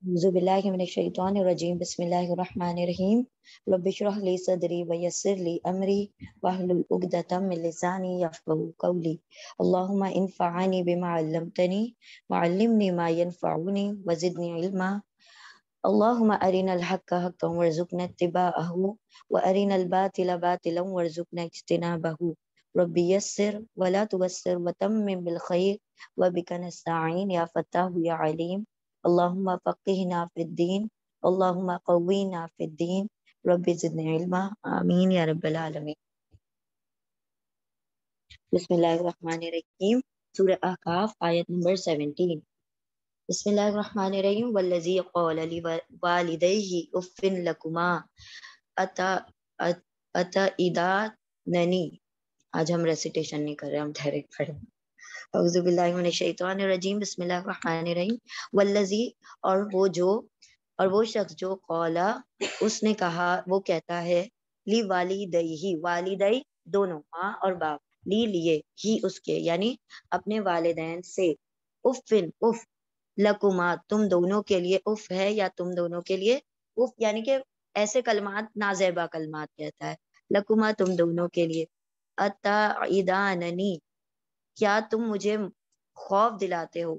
أعوذ بالله من الشيطان الرجيم بسم الله الرحمن الرحيم رب اشرح لي صدري ويسر لي أمري واحلل عقدة من لساني يفقهوا قولي اللهم انفعني بما علمتني وعلمني ما ينفعني وزدني علما اللهم أرنا الحق حقا وارزقنا اتباعه وأرنا الباطل باطلا وارزقنا اجتنابه ربي يسر ولا تبصر وتمم بالخير وبك نستعين يا فتاح يا عليم اللهم فقهنا في الدين اللهم قوينا في الدين ربي زدني علما آمين يا رب العالمين بسم الله الرحمن الرحيم سورة أحقاف آية نمبر 17 بسم اللہ الرحمن الرحیم والذی قال لوالدیہ اف لکما اتعداننی آج ہم ریسیٹیشن نہیں کر رہے، ہم ڈائریکٹ پڑھیں اعوذ باللہ من الشیطان الرجیم بسم اللہ الرحمن الرحیم والذی اور وہ شخص جو قالا اس نے کہا، وہ کہتا ہے لی والدیہ والدی دونوں ماں اور باپ، لی لیے ہی اس کے یعنی اپنے والدین سے، افن اف لکما تم دونوں کے لیے، اف ہے یا تم دونوں کے لیے، اف یعنی کہ ایسے کلمات نازیبا کلمات کہتا ہے، لکما تم دونوں کے لیے، اتعداننی کیا تم مجھے خوف دلاتے ہو،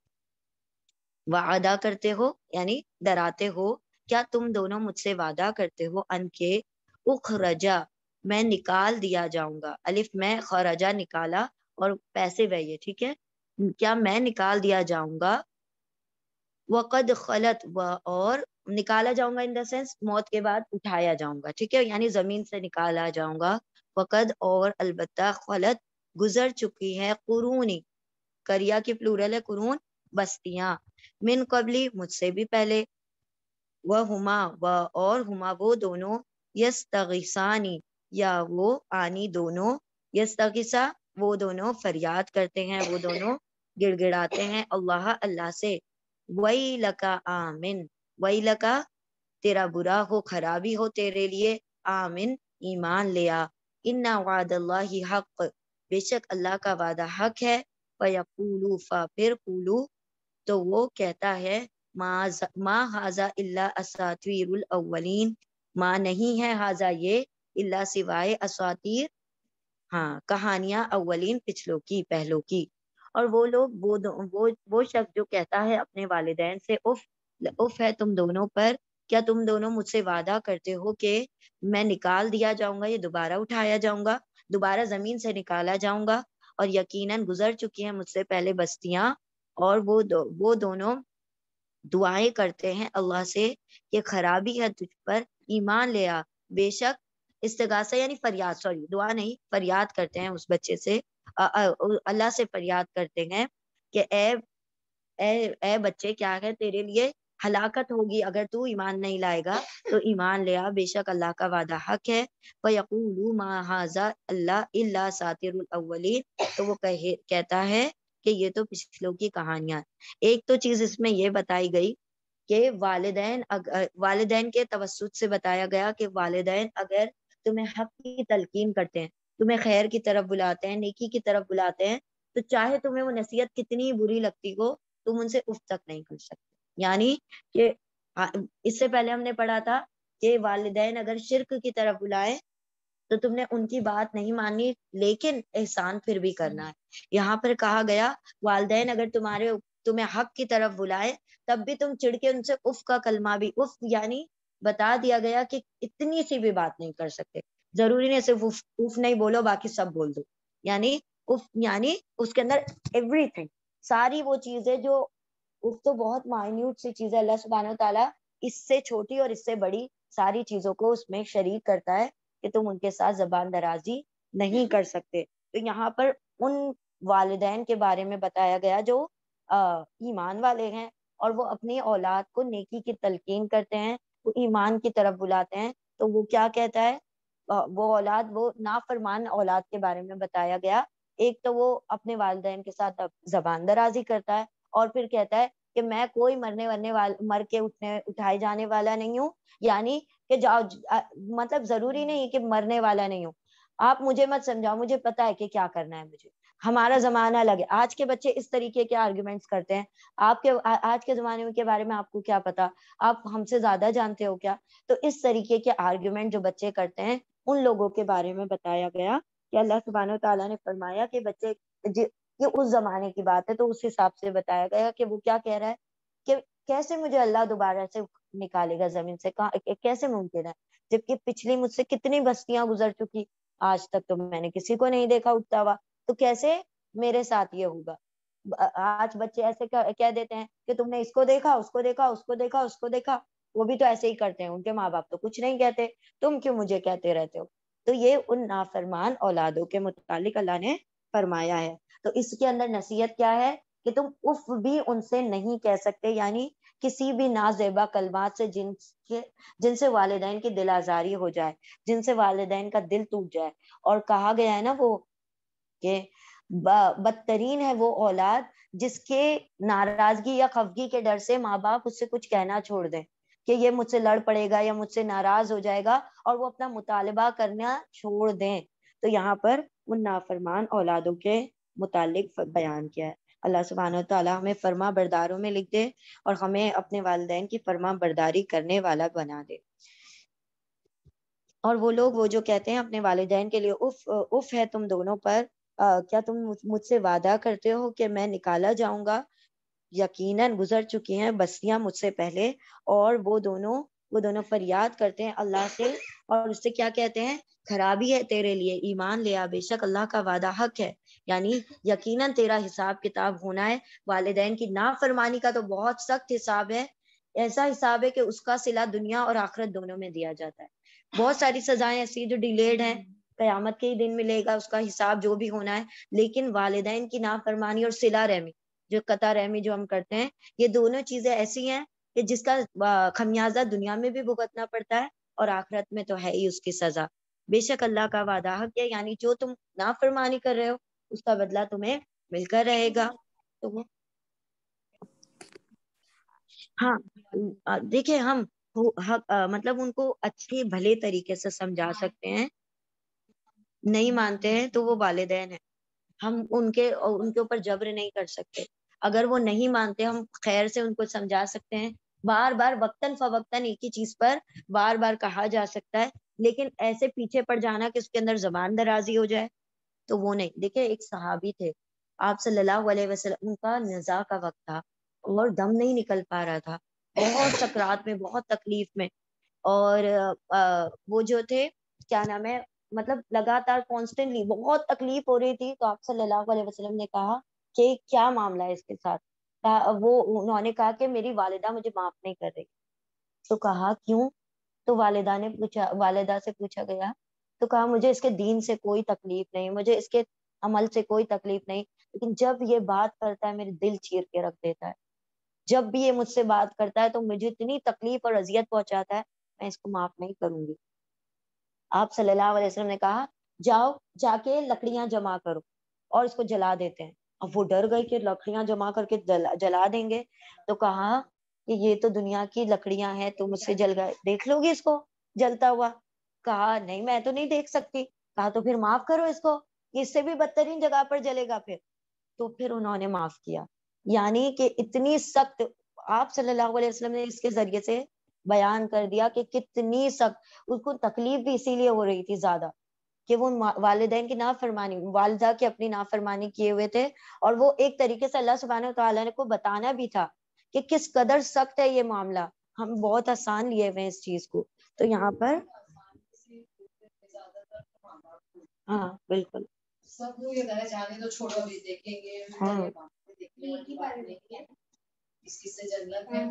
وعدہ کرتے ہو یعنی ڈراتے ہو، کیا تم دونوں مجھ سے وعدہ کرتے ہو ان کے اخرجا میں نکال دیا جاؤں گا، الف میں خرجا نکالا اور پیسے ویے، ٹھیک ہے، کیا میں نکال دیا جاؤں گا، وقد خلت اور نکالا جاؤں گا ان دا سینس موت کے بعد اٹھایا جاؤں گا، ٹھیک ہے، یعنی زمین سے نکالا جاؤں گا، وقد اور البتہ خلت گزر چکی ہے، قرونی کریا کی پلورل ہے قرون بستیاں، من قبلی مجھ سے بھی پہلے، اور ہما وہ دونوں، یستغیثانی یا وہ آنی دونوں، یستغیثا وہ دونوں فریاد کرتے ہیں، وہ دونوں گڑ گڑاتے ہیں اللہ اللہ سے، وَيْلَكَ آمن وَيْلَكَ تیرا برا ہو، خرابی ہو تیرے لیے، آمن ایمان لیا، اِنَّ وعد اللہ حق بے شک اللہ کا وعدہ حق ہے، فَيَقُولُوا پھر قولو تو وہ کہتا ہے، ما ھذا الا اساطیر الاولین ما نہیں ہے ھذا یہ الا سوائے اساطیر ہاں کہانیاں اولین پچھلوں کی پہلوں کی، اور وہ لوگ وہ شخص جو کہتا ہے اپنے والدین سے اف ہے تم دونوں پر، کیا تم دونوں مجھ سے وعدہ کرتے ہو کہ میں نکال دیا جاؤں گا، یہ دوبارہ اٹھایا جاؤں گا، دوبارہ زمین سے نکالا جاؤں گا، اور یقیناً گزر چکی ہیں مجھ سے پہلے بستیاں، اور وہ دونوں دعائیں کرتے ہیں اللہ سے کہ خرابی ہے تجھ پر، ایمان لیا، بے شک استغاثہ یعنی فریاد، سوری دعا نہیں، فریاد کرتے ہیں اس بچے سے، اللہ سے فریاد کرتے ہیں کہ اے بچے کیا ہے تیرے لیے ہلاکت ہوگی اگر تو ایمان نہیں لائے گا، تو ایمان لیا، بے شک اللہ کا وعدہ حق ہے، وَيَقُولُوا مَا هَذَا إِلَّا سَاطِرُ الْأَوَّلِينَ تو وہ کہتا ہے کہ یہ تو پچھلوں کی کہانیاں۔ ایک تو چیز اس میں یہ بتائی گئی کہ والدین کے توسط سے بتایا گیا کہ والدین اگر تمہیں حق کی تلقین کرتے ہیں، تمہیں خیر کی طرف بلاتے ہیں، نیکی کی طرف بلاتے ہیں، تو چاہے تمہیں وہ نصیحت کتنی بری لگتی ہو تم ان سے اف تک نہیں کر سکتے، یعنی کہ اس سے پہلے ہم نے پڑھا تھا کہ والدین اگر شرک کی طرف بلائیں تو تم نے ان کی بات نہیں مانی، لیکن احسان پھر بھی کرنا ہے، یہاں پر کہا گیا والدین اگر تمہیں حق کی طرف بلائے تب بھی تم چڑ کے ان سے اف کا کلمہ بھی، اف یعنی بتا دیا گیا کہ اتنی سی بھی بات نہیں کر سکتے، ضروری نہیں صرف اف نہیں بولو باقی سب بول دو، یعنی اف یعنی اس کے اندر ایوری تھنگ، ساری وہ چیزیں جو اف تو بہت مائنیوٹ سی چیز ہے، اللہ سبحانہ وتعالیٰ اس سے چھوٹی اور اس سے بڑی ساری چیزوں کو اس میں شریک کرتا ہے کہ تم ان کے ساتھ زبان درازی نہیں کر سکتے، تو یہاں پر ان والدین کے بارے میں بتایا گیا جو ایمان والے ہیں اور وہ اپنی اولاد کو نیکی کی تلقین کرتے ہیں، وہ ایمان کی طرف بلاتے ہیں، تو وہ کیا کہتا ہے وہ اولاد، وہ نافرمان اولاد کے بارے میں بتایا گیا، ایک تو وہ اپنے والدین کے ساتھ زبان درازی کرتا ہے، اور پھر کہتا ہے کہ میں کوئی مر کے اٹھائے جانے والا نہیں ہوں، یعنی کہ جاؤ مطلب ضروری نہیں کہ مرنے والا نہیں ہوں، آپ مجھے مت سمجھاؤ، مجھے پتا ہے کہ کیا کرنا ہے مجھے، ہمارا زمانہ الگ ہے. آج کے بچے اس طریقے کے آرگیومنٹس کرتے ہیں. آپ کے آج کے زمانے کے بارے میں آپ کو کیا پتا؟ آپ ہم سے زیادہ جانتے ہو کیا؟ تو اس طریقے کے آرگیومنٹ جو بچے کرتے ہیں ان لوگوں کے بارے میں بتایا گیا کہ اللہ سبحانہ و تعالیٰ نے فرمایا کہ بچے یہ اس زمانے کی بات ہے تو اس حساب سے بتایا گیا کہ وہ کیا کہہ رہا ہے کہ کیسے مجھے اللہ دوبارہ سے نکالے گا زمین سے, کیسے ممکن ہے جبکہ پچھلی مجھ سے کتنی بستیاں گزر چکی, آج تک تو میں نے کسی کو نہیں دیکھا اٹھتا ہوا, تو کیسے میرے ساتھ یہ ہوگا. آج بچے ایسے کہہ دیتے ہیں کہ تم نے اس کو دیکھا, اس کو دیکھا, اس کو دیکھا, اس کو دیکھا. وہ بھی تو ایسے ہی کرتے ہیں, ان کے ماں باپ تو کچھ نہیں کہتے, تم کیوں مجھے کہتے رہتے ہو. تو یہ ان نافرمان اولادوں کے متعلق اللہ نے فرمایا ہے. تو اس کے اندر نصیحت کیا ہے کہ تم اف بھی ان سے نہیں کہہ سکتے, یعنی کسی بھی نازیبا کلمات سے جن سے والدین کی دل آزاری ہو جائے, جن سے والدین کا دل ٹوٹ جائے. اور کہا گیا ہے نا وہ کہ بدترین ہے وہ اولاد جس کے ناراضگی یا خفگی کے ڈر سے ماں باپ اس سے کچھ کہنا چھوڑ دیں کہ یہ مجھ سے لڑ پڑے گا یا مجھ سے ناراض ہو جائے گا, اور وہ اپنا مطالبہ کرنا چھوڑ دیں. تو یہاں پر ان نافرمان اولادوں کے متعلق بیان کیا ہے. اللہ سبحانہ تعالیٰ ہمیں فرما برداروں میں لکھ دے اور ہمیں اپنے والدین کی فرما برداری کرنے والا بنا دے. اور وہ لوگ وہ جو کہتے ہیں اپنے والدین کے لیے اف ہے تم دونوں پر, کیا تم مجھ سے وعدہ کرتے ہو کہ میں نکالا جاؤں گا؟ یقیناً گزر چکی ہیں بستیاں مجھ سے پہلے, اور وہ دونوں فریاد کرتے ہیں اللہ سے, اور اس سے کیا کہتے ہیں, خرابی ہے تیرے لیے, ایمان لیا, بے شک اللہ کا وعدہ حق ہے, یعنی یقیناً تیرا حساب کتاب ہونا ہے. والدین کی نافرمانی کا تو بہت سخت حساب ہے, ایسا حساب ہے کہ اس کا صلہ دنیا اور آخرت دونوں میں دیا جاتا ہے. بہت ساری سزائیں ایسی جو ڈیلیڈ ہیں, قیامت کے ہی دن ملے گا اس کا حساب جو بھی ہونا ہے. لیکن والدین کی نافرمانی اور صلہ رحمی, جو قطع رحمی جو ہم کرتے ہیں, یہ دونوں چیزیں ایسی ہیں کہ جس کا خمیازہ دنیا میں بھی بھگتنا پڑتا ہے اور آخرت میں تو ہے ہی اس کی سزا. بے شک اللہ کا وعدہ حق ہے, یعنی جو تم نافرمانی کر رہے ہو اس کا بدلہ تمہیں مل کر رہے گا. تو ہاں دیکھیں, ہم مطلب ان کو اچھے بھلے طریقے سے سمجھا سکتے ہیں. نہیں مانتے ہیں تو وہ والدین ہیں, ہم ان کے اوپر جبر نہیں کر سکتے. اگر وہ نہیں مانتے ہم خیر سے ان کو سمجھا سکتے ہیں, بار بار وقتاً فوقتاً ایک ہی چیز پر بار بار کہا جا سکتا ہے. لیکن ایسے پیچھے پڑ جانا کہ اس کے اندر زبان درازی ہو جائے تو وہ نہیں. دیکھیں ایک صحابی تھے آپ صلی اللہ علیہ وسلم, ان کا نزا کا وقت تھا اور دم نہیں نکل پا رہا تھا, بہت سکرات میں, بہت تکلیف میں. اور وہ جو تھے کیا نام ہے, مطلب لگاتار کانسٹنٹلی بہت تکلیف ہو رہی تھی. تو آپ صلی اللہ علیہ وسلم نے کہا کہ کیا معاملہ ہے اس کے ساتھ. انہوں نے کہا کہ میری والدہ مجھے معاف نہیں کر رہی. تو کہا کیوں؟ تو والدہ سے پوچھا گیا تو کہا مجھے اس کے دین سے کوئی تکلیف نہیں, مجھے اس کے عمل سے کوئی تکلیف نہیں, لیکن جب یہ بات کرتا ہے میرے دل چیر کے رکھ دیتا ہے. جب بھی یہ مجھ سے بات کرتا ہے تو مجھے اتنی تکلیف اور اذیت پہنچاتا ہے, میں اس کو معاف نہیں کروں گی. آپ صلی اللہ علیہ وسلم نے کہا جاؤ جا کے لکڑیاں جمع کرو اور اس کو جلا دیتے ہیں. اب وہ ڈر گئی کہ لکڑیاں جمع کر کے جلا دیں گے. تو کہا کہ یہ تو دنیا کی لکڑیاں ہیں, تم مجھ سے جل گئے, دیکھ لو گی اس کو جلتا ہوا؟ کہا نہیں میں تو نہیں دیکھ سکتی. کہا تو پھر معاف کرو اس کو, اس سے بھی بدترین جگہ پر جلے گا پھر. تو پھر انہوں نے معاف کیا. یعنی کہ اتنی سخت آپ صلی اللہ علیہ وسلم نے اس کے ذریعے سے بیان کر دیا کہ کتنی سخت, اس کو تکلیف بھی اسی لیے ہو رہی تھی زیادہ کہ وہ والدین کی نافرمانی, والدہ کی اپنی نافرمانی کیے ہوئے تھے. اور وہ ایک طریقے سے اللہ سبحانہ وتعالیٰ نے کو بتانا بھی تھا کہ کس قدر سخت ہے یہ معاملہ, ہم بہت آسان لیے ہوئے اس چیز کو. تو یہاں پر ہاں بالکل سب کو یہ جانے تو چھوڑو بھی دیکھیں گے. اس کی سے جنت ہے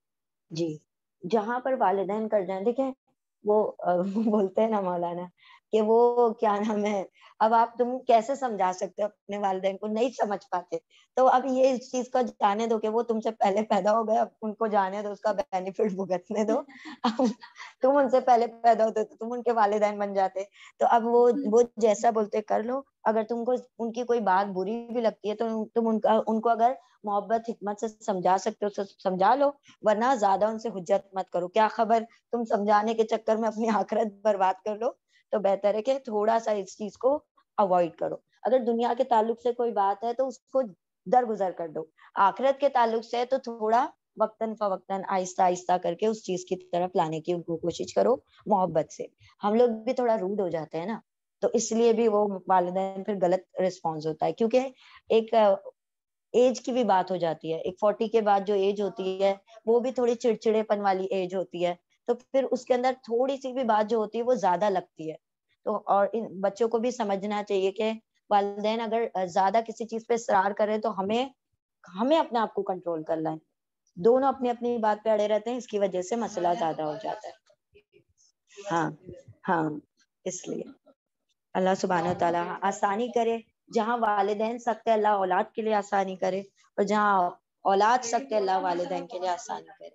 جی, جہاں پر والدین کر جائیں. دیکھیں وہ بولتے ہیں نا مولانا کہ وہ کیا نام ہے، اب آپ تم کیسے سمجھا سکتے ہو اپنے والدین کو، نہیں سمجھ پاتے. تو اب یہ اس چیز کو جانے دو کہ وہ تم سے پہلے پیدا ہو گئے، اب ان کو جانے دو، اس کا بینیفٹ بھگتنے دو. اب تم ان سے پہلے پیدا ہوتے تو تم ان کے والدین بن جاتے. تو اب وہ جیسا بولتے کر لو. اگر تم کو ان کی کوئی بات بری بھی لگتی ہے تو تم ان کو اگر محبت حکمت سے سمجھا سکتے ہو سمجھا لو، ورنہ زیادہ ان سے حجت مت کرو. کیا خبر تم سمجھانے کے چکر میں اپنی آخرت برباد کر لو. تو بہتر ہے کہ تھوڑا سا اس چیز کو اوائڈ کرو. اگر دنیا کے تعلق سے کوئی بات ہے تو اس کو درگزر کر دو. آخرت کے تعلق سے تو تھوڑا وقتاً فوقتاً آہستہ آہستہ کر کے اس چیز کی طرف لانے کی ان کو کوشش کرو محبت سے. ہم لوگ بھی تھوڑا روڈ ہو جاتے ہیں نا، تو اس لیے بھی وہ والدین پھر غلط رسپانس ہوتا ہے. کیونکہ ایک ایج کی بھی بات ہو جاتی ہے. ایک 40 کے بعد جو ایج ہوتی ہے وہ بھی تھوڑی چڑچڑے پن والی ایج ہوتی ہے. تو پھر اس کے اندر تھوڑی سی بھی بات جو ہوتی ہے وہ زیادہ لگتی ہے. تو اور ان بچوں کو بھی سمجھنا چاہیے کہ والدین اگر زیادہ کسی چیز پہ اصرار کریں تو ہمیں اپنے آپ کو کنٹرول کرنا ہے. دونوں اپنی اپنی بات پہ اڑے رہتے ہیں، اس کی وجہ سے مسئلہ زیادہ ہو جاتا ہے. ہاں ہاں، اس لیے اللہ سبحانہ و تعالیٰ آسانی کرے. جہاں والدین سخت ہے اللہ اولاد کے لیے آسانی کرے، اور جہاں اولاد سخت ہے اللہ والدین کے لیے آسانی کرے.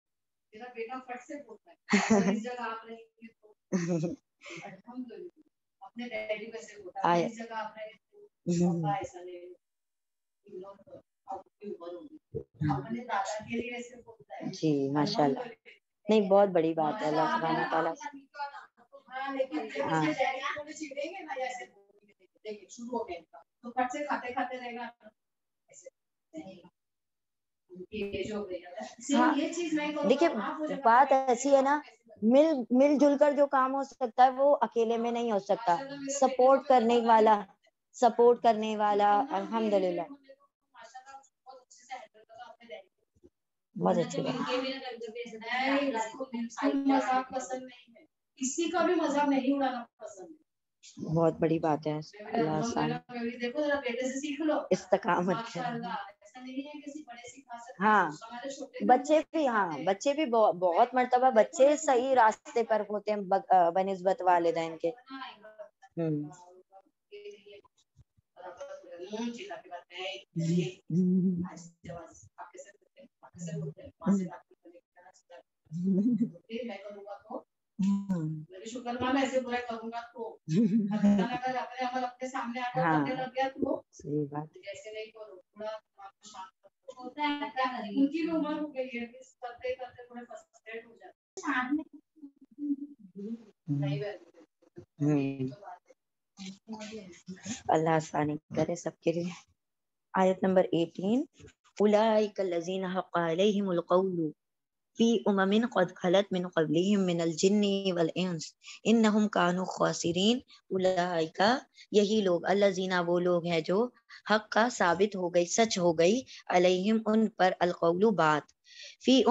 جی ماشاء اللہ، نہیں بہت بڑی بات ہے. اللہ سبحانہ و تعالیٰ دیکھیے بات ایسی ہے نا، مل جل کر جو کام ہو سکتا ہے وہ اکیلے میں نہیں ہو سکتا. سپورٹ کرنے والا الحمدللہ بہت اچھی بات. کسی کا بھی مذہب نہیں اڑانا پسند، بہت بڑی بات ہے. اللہ آسان استقامت ہے. ہاں بچے بھی بہت مرتبہ بچے صحیح راستے پر ہوتے ہیں بنسبت والدین کے. صحیح بات. اللہ آسانی کرے سب کے لیے. آیت نمبر 18 اولئک الذین حق علیہم القول فی امم قد خلت من قبلہم من الجن والانس انہم کانوا خاسرین. اولئک یہی لوگ، الذین وہ لوگ ہیں جو حق کا ثابت ہو گئی، سچ ہو گئی، علیہم ان پر، القول بات، فی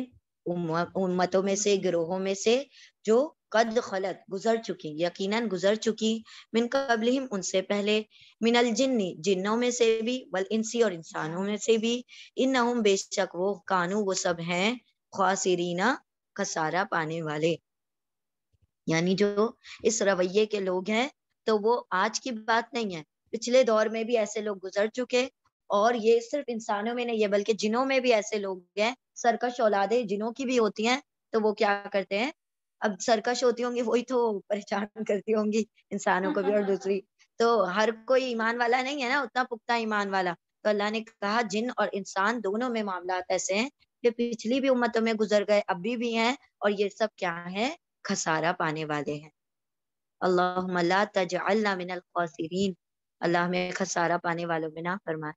امتوں میں سے، گروہوں میں سے، جو قد خلت گزر چکی، یقیناً گزر چکی، من قبلہم ان سے پہلے، من الجن جنوں میں سے بھی، والانسی اور انسانوں میں سے بھی، انہم بے شک وہ، کانو وہ سب ہیں، خاسرین خسارہ پانے والے. یعنی جو اس رویے کے لوگ ہیں تو وہ آج کی بات نہیں ہے، پچھلے دور میں بھی ایسے لوگ گزر چکے. اور یہ صرف انسانوں میں نہیں ہے بلکہ جنوں میں بھی ایسے لوگ ہیں. سرکش اولادیں جنوں کی بھی ہوتی ہیں تو وہ کیا کرتے ہیں، اب سرکش ہوتی ہوں گی وہی تو پریشان کرتی ہوں گی انسانوں کو بھی. اور دوسری تو ہر کوئی ایمان والا نہیں ہے نا، اتنا پختہ ایمان والا. تو اللہ نے کہا جن اور انسان دونوں میں معاملات ایسے ہیں کہ پچھلی بھی امتوں میں گزر گئے، ابھی بھی ہیں، اور یہ سب کیا ہے، خسارہ پانے والے ہیں. اللہم لا تجعلنا من الخاسرین، اللہ ہمیں خسارہ پانے والوں میں نہ فرمائے.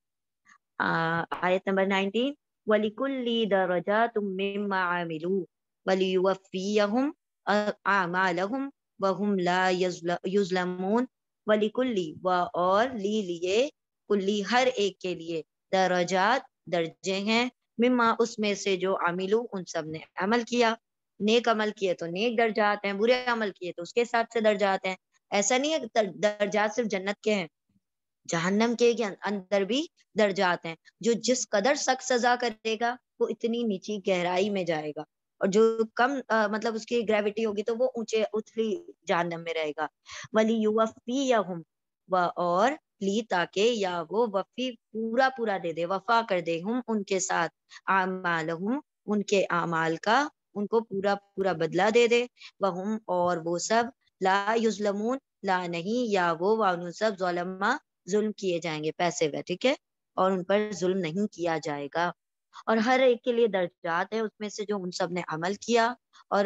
آیت نمبر 19 وَلِكُلِّ دَرَجَاتٌ مِّمَّا عَمِلُوا وَلِيُوَفِّيَهُمْ أَعْمَالَهُمْ وَهُمْ لَا يُظْلَمُونَ. وَلِكُلِّ اور لیے کلی ہر ایک کے لیے، درجات درجے ہیں، مما اس میں سے جو عملو ان سب نے عمل کیا. نیک عمل کیے تو نیک درجات ہیں، برے عمل کیے تو اس کے حساب سے درجات ہیں. ایسا نہیں ہے درجات صرف جنت کے ہیں، جہنم کے اندر بھی درجات ہیں. جو جس قدر سخت سزا کرے گا وہ اتنی نیچی گہرائی میں جائے گا، اور جو کم مطلب اس کی گریوٹی ہوگی تو وہ اونچے اتلی جہنم میں رہے گا. وَلِيُوَفِّيَهُمْ اور لی تاکہ یا وہ وفی پورا پورا دے دے، وفا کر دے ہم ان کے ساتھ، اعمالہم ان کے اعمال کا، ان کو پورا پورا بدلہ دے دے. وہم اور وہ سب لا یظلمون لا نہیں یا وہ وانو سب ظلمہ ظلم کیے جائیں گے، پیسے ہوئے ٹھیک ہے، اور ان پر ظلم نہیں کیا جائے گا. اور ہر ایک کے لیے درجات ہیں اس میں سے جو ان سب نے عمل کیا، اور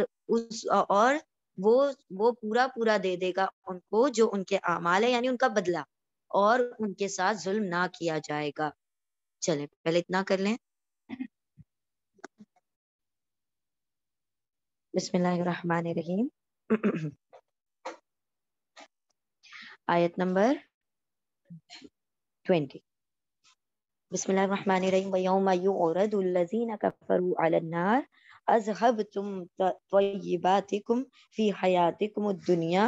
وہ پورا پورا دے دے گا ان کو جو ان کے اعمال ہے، یعنی ان کا بدلہ، اور ان کے ساتھ ظلم نہ کیا جائے گا. چلیں پہلے اتنا کر لیں. بسم اللہ الرحمن الرحیم. آیت نمبر 20. بسم اللہ الرحمن الرحیم. وَيَوْمَ يُعْرَضُ الَّذِينَ كَفَرُوا عَلَى النَّارِ أَذْهَبْتُمْ طَيِّبَاتِكُمْ فِي حَيَاتِكُمُ الدُّنْيَا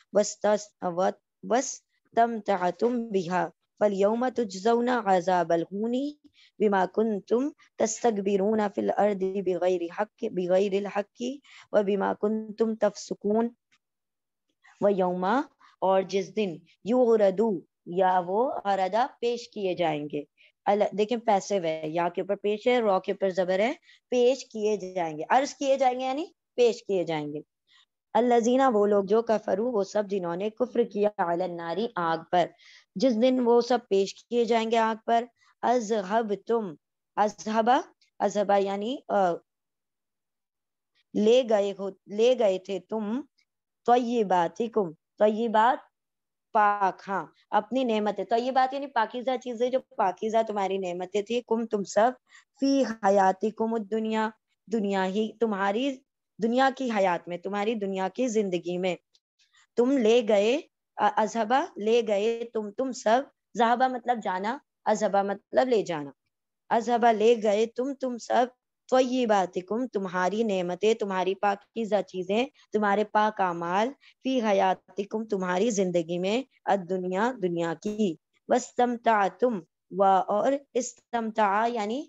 وَاسْتَمْتَعْتُمْ بِهَا فَالْيَوْمَ تُجْزَوْنَ عَذَابَ الْهُونِ بِمَا كُنْتُمْ تَسْتَكْبِرُونَ فِي الْأَرْضِ بِغَيْرِ الْحَقِّ وَبِمَا كُنْتُمْ تَفْسُقُونَ. وَيَوْمَ اور جس دن یعرض یا وہ عرضہ پیش کیے جائیں گے. دیکھیں پیسے وے یا کے اوپر پیش ہے، را کے اوپر زبر ہے، پیش کیے جائیں گے، عرض کیے جائیں گے یعنی پیش کیے جائیں گے. الذین وہ لوگ جو کفروا وہ سب جنہوں نے کفر کیا، علی النار آگ پر، جس دن وہ سب پیش کیے جائیں گے آگ پر. اذهبتم اذهبا یعنی لے گئے تھے تم، طیباتکم طیبات پاک، ہاں اپنی نعمتیں، طیبات یعنی پاکیزہ چیزیں جو پاکیزہ تمہاری نعمتیں تھی، کم تم سب، فی حیاتکم الدنیا دنیا ہی تمہاری دنیا کی حیات میں، تمہاری دنیا کی زندگی میں، تم لے گئے. اذہبا لے گئے تم سب، ذہبا مطلب جانا، اذہبا مطلب لے جانا، اذہبا لے گئے تم سب، طیباتکم تمہاری نعمتیں، تمہاری پاکیزہ چیزیں، تمہارے پاک اعمال، فی حیاتکم تمہاری زندگی میں، الدنیا دنیا کی. واستمتعتم اور استمتع یعنی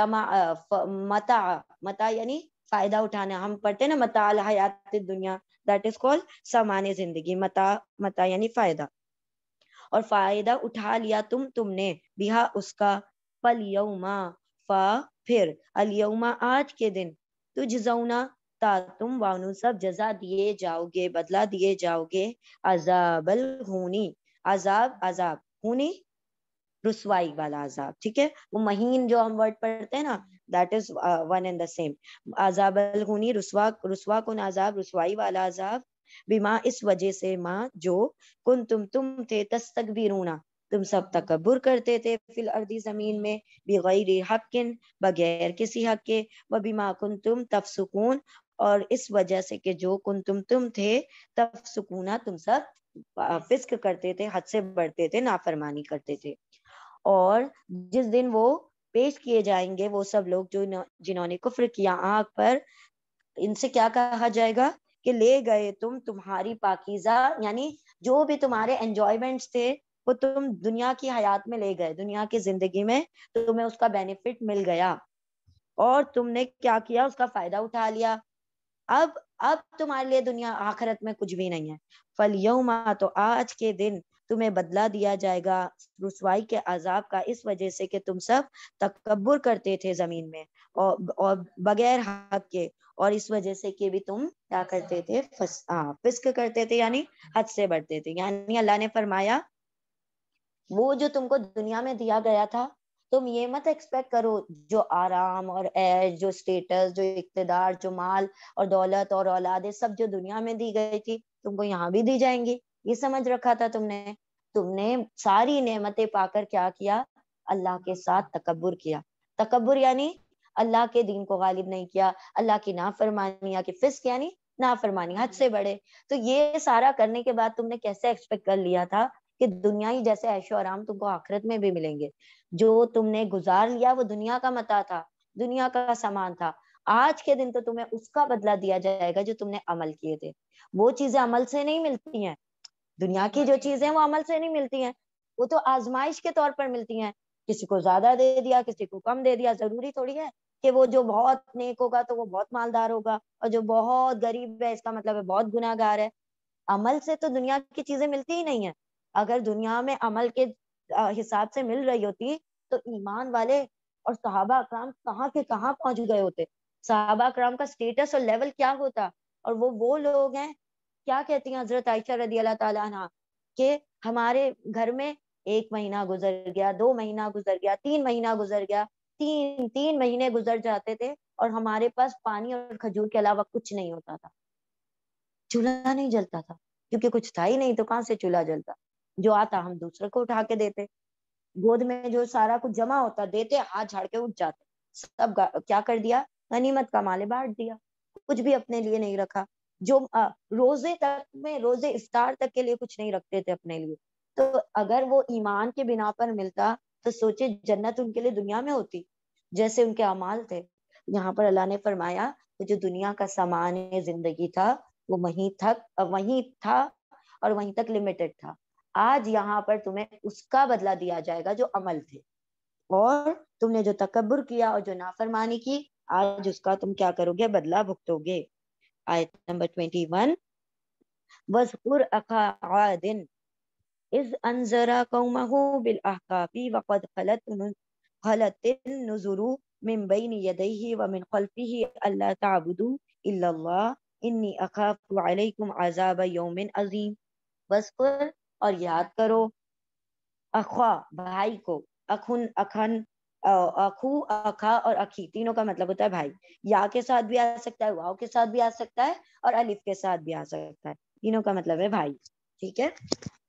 متاع یعنی فائدہ اٹھانا، ہم پڑھتے ہیں نا متاع الحیات الدنیا، دیٹ از کال سامان زندگی، متاع یعنی فائدہ، اور فائدہ اٹھا لیا تم نے، بہا اس کا، فالیوم پھر، الیوم آج کے دن، تجزونا تم وانو سب جزا دیے جاؤ گے، بدلہ دیے جاؤ گے، عذاب الہونی عذاب ہونی رسوائی والا عذاب، ٹھیک ہے، وہ مہین جو ہم ورڈ پڑھتے ہیں نا، that is one and the same. عذاب الہونی رسوا کن عذاب، رسوائی والا عذاب، بما اس وجہ سے، ماں جو، تم تھے، تستکبرون تم سب تکبر کرتے تھے، فی الارض زمین میں، بغیر حق بغیر کسی حق کے، وبما کنتم تفسقون اور اس وجہ سے کہ جو تم تھے، تفسقون تم سب فسق کرتے تھے، حد سے بڑھتے تھے، نافرمانی کرتے تھے. اور جس دن وہ پیش کیے جائیں گے وہ سب لوگ جو جنہوں نے کفر کیا آگ پر، ان سے کیا کہا جائے گا کہ لے گئے تمہاری پاکیزہ یعنی جو بھی تمہارے انجوائمنٹس تھے وہ تم دنیا کی حیات میں لے گئے، دنیا کی زندگی میں تمہیں اس کا بینیفٹ مل گیا اور تم نے کیا کیا، اس کا فائدہ اٹھا لیا. اب تمہارے لیے دنیا آخرت میں کچھ بھی نہیں ہے. فالیوم تو آج کے دن تمہیں بدلہ دیا جائے گا رسوائی کے عذاب کا، اس وجہ سے کہ تم سب تکبر کرتے تھے زمین میں اور بغیر حق کے، اور اس وجہ سے کہ بھی تم کیا کرتے تھے، فسق کرتے تھے یعنی حد سے بڑھتے تھے. یعنی اللہ نے فرمایا وہ جو تم کو دنیا میں دیا گیا تھا، تم یہ مت ایکسپیکٹ کرو جو آرام اور عیش، جو اسٹیٹس، جو اقتدار، جو مال اور دولت اور اولادیں سب جو دنیا میں دی گئی تھی تم کو یہاں بھی دی جائیں گی، یہ سمجھ رکھا تھا تم نے ساری نعمتیں پا کر کیا کیا، اللہ کے ساتھ تکبر کیا. تکبر یعنی اللہ کے دین کو غالب نہیں کیا، اللہ کی نافرمانی کی، فسق یعنی نافرمانی، حد سے بڑھے. تو یہ سارا کرنے کے بعد تم نے کیسے ایکسپیکٹ کر لیا تھا کہ دنیا ہی جیسے عیش و آرام تم کو آخرت میں بھی ملیں گے. جو تم نے گزار لیا وہ دنیا کا متاع تھا، دنیا کا سامان تھا. آج کے دن تو تمہیں اس کا بدلہ دیا جائے گا جو تم نے عمل کیے تھے. وہ چیزیں عمل سے نہیں ملتی ہیں، دنیا کی جو چیزیں وہ عمل سے نہیں ملتی ہیں، وہ تو آزمائش کے طور پر ملتی ہیں. کسی کو زیادہ دے دیا، کسی کو کم دے دیا، ضروری تھوڑی ہے کہ وہ جو بہت نیک ہوگا تو وہ بہت مالدار ہوگا، اور جو بہت غریب ہے اس کا مطلب ہے بہت گناہ گار ہے۔ عمل سے تو دنیا کی چیزیں ملتی ہی نہیں ہیں۔ اگر دنیا میں عمل کے حساب سے مل رہی ہوتی تو ایمان والے اور صحابہ اکرام کہاں کے کہاں پہنچ گئے ہوتے، صحابہ اکرام کا سٹیٹس اور لیول کیا ہوتا۔ اور وہ لوگ ہیں، کیا کہتی ہیں حضرت عائشہ رضی اللہ تعالیٰ عنہ، کہ ہمارے گھر میں 1 مہینہ گزر گیا، 2 مہینہ گزر گیا، 3 مہینہ گزر گیا، تین مہینے گزر جاتے تھے اور ہمارے پاس پانی اور کھجور کے علاوہ کچھ نہیں ہوتا تھا، چولہا نہیں جلتا تھا، کیونکہ کچھ تھا ہی نہیں تو کہاں سے چولہا جلتا، جو آتا ہم دوسرے کو اٹھا کے دیتے، گود میں جو سارا کچھ جمع ہوتا دیتے، ہاتھ جھاڑ کے اٹھ جاتے، سب کیا کر دیا، غنیمت کا مال بانٹ دیا، کچھ بھی اپنے لیے نہیں رکھا۔ جو روزے تک میں، روزے افطار تک کے لیے کچھ نہیں رکھتے تھے اپنے لیے، تو اگر وہ ایمان کے بنا پر ملتا تو سوچے جنت ان کے لیے دنیا میں ہوتی، جیسے ان کے اعمال تھے۔ یہاں پر اللہ نے فرمایا کہ جو دنیا کا سامان زندگی تھا وہ وہیں تھا اور وہیں تک لمیٹڈ تھا۔ آج یہاں پر تمہیں اس کا بدلہ دیا جائے گا جو عمل تھے، اور تم نے جو تکبر کیا اور جو نافرمانی کی، آج اس کا تم کیا کرو گے، بدلہ بھگتو گے۔ آیت نمبر 21، وَاذْكُرْ أَخَا عَادٍ إِذْ أَنذَرَ قَوْمَهُ بِالْأَحْقَافِ وَقَدْ خَلَتِ النُّذُرُ مِنْ بَيْنِ يَدَيْهِ وَمِنْ خَلْفِهِ أَلَّا تَعْبُدُوا إِلَّا اللَّهَ إِنِّي أَخَافُ عَلَيْكُمْ عَذَابَ يَوْمٍ عَظِيمٍ۔ وَاذْكُر، اور یاد کرو، اخوا بھائی کو، اخن اخن اخو اخا اور اخی تینوں کا مطلب ہوتا ہے بھائی، یا کے ساتھ بھی آ سکتا ہے، واؤ کے ساتھ بھی آ سکتا ہے، اور الف کے ساتھ بھی آ سکتا ہے، تینوں کا مطلب ہے بھائی، ٹھیک ہے۔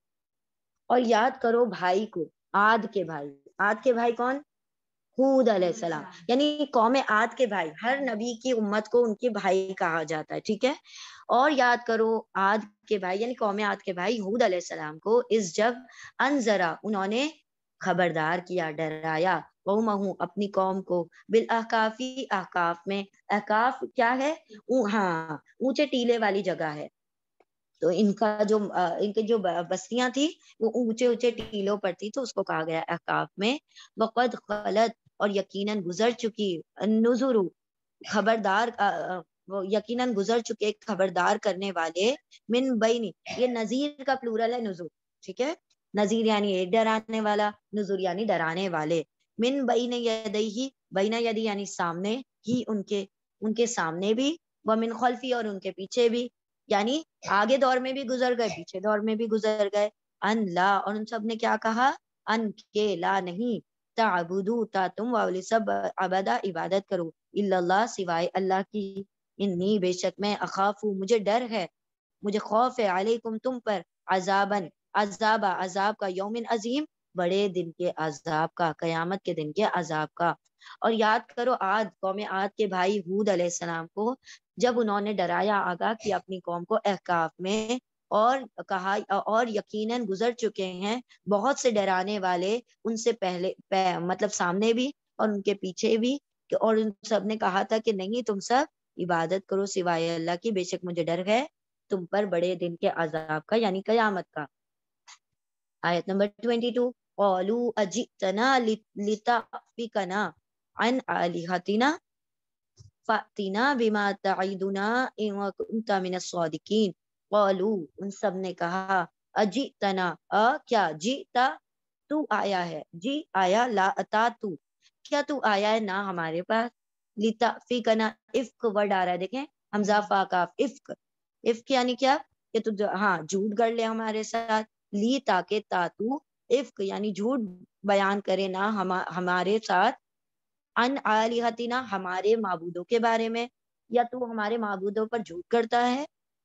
اور یاد کرو بھائی کو، عاد کے بھائی، عاد کے بھائی کون، ہود علیہ السلام، یعنی قوم عاد کے بھائی، ہر نبی کی امت کو ان کے بھائی کہا جاتا ہے، ٹھیک ہے۔ اور یاد کرو عاد کے بھائی یعنی قوم عاد کے بھائی ہود علیہ السلام کو، اس جب انذرا انہوں نے خبردار کیا، ڈرایا، قومہ اپنی قوم کو، بالاحقافی احقاف میں، احقاف کیا ہے، ہاں اونچے ٹیلے والی جگہ ہے، تو ان کی جو بستیاں تھی وہ اونچے اونچے ٹیلوں پر تھی، تو اس کو کہا گیا احقاف میں۔ وقد خلت، اور یقیناً گزر چکی، نذر خبردار، وہ یقیناً گزر چکے خبردار کرنے والے، من بین، یہ نذیر کا پلورل ہے نذر، ٹھیک ہے، نذیر یعنی ایک ڈرانے والا، نذر یعنی ڈرانے والے، من بین یدیہ، بین یدی یعنی سامنے ہی، ان کے سامنے بھی، ومن خلفی اور ان کے پیچھے بھی، یعنی آگے دور میں بھی گزر گئے، پیچھے دور میں بھی گزر گئے، ان لا، اور ان سب نے کیا کہا، ان کے، لا نہیں، تعبدو، تا تم واولی سب عبادہ عبادت کرو، الا اللہ سوائے اللہ کی، انی بے شک میں، اخافو مجھے ڈر ہے، مجھے خوف ہے، علیکم تم پر، عذابن عذاب کا، یومن عظیم بڑے دن کے عذاب کا، قیامت کے دن کے عذاب کا۔ اور یاد کرو عاد، قوم عاد کے بھائی ہود علیہ السلام کو، جب انہوں نے ڈرایا، آگاہ کیا اپنی قوم کو احقاف میں، اور کہا، اور یقیناً گزر چکے ہیں بہت سے ڈرانے والے ان سے پہلے، مطلب سامنے بھی اور ان کے پیچھے بھی، اور ان سب نے کہا تھا کہ نہیں تم سب عبادت کرو سوائے اللہ کی، بے شک مجھے ڈر ہے تم پر بڑے دن کے عذاب کا یعنی قیامت کا۔ آیت نمبر 22، قالوا اجئتنا لتأفکنا عن آلہتنا فأتنا بما تعیدنا ان كنت من الصادقین۔ قالوا، ان سب نے کہا، اجئتنا، کیا، جئتا تو آیا ہے، جی آیا، لا اتا تو، کیا تو آیا ہے نہ ہمارے پاس، لتأفکنا، افک ورڈ آ رہا ہے دیکھیں، حمزہ فا کاف، افک، افک یعنی کیا، کہ تو ہاں جھوٹ گڑ لے ہمارے ساتھ، لی تاکہ، تاتو، افک یعنی جھوٹ بیان کرے نہ ہمارے ساتھ، ان آلہتنا ہمارے معبودوں کے بارے میں، یا تو ہمارے معبودوں پر جھوٹ کرتا ہے،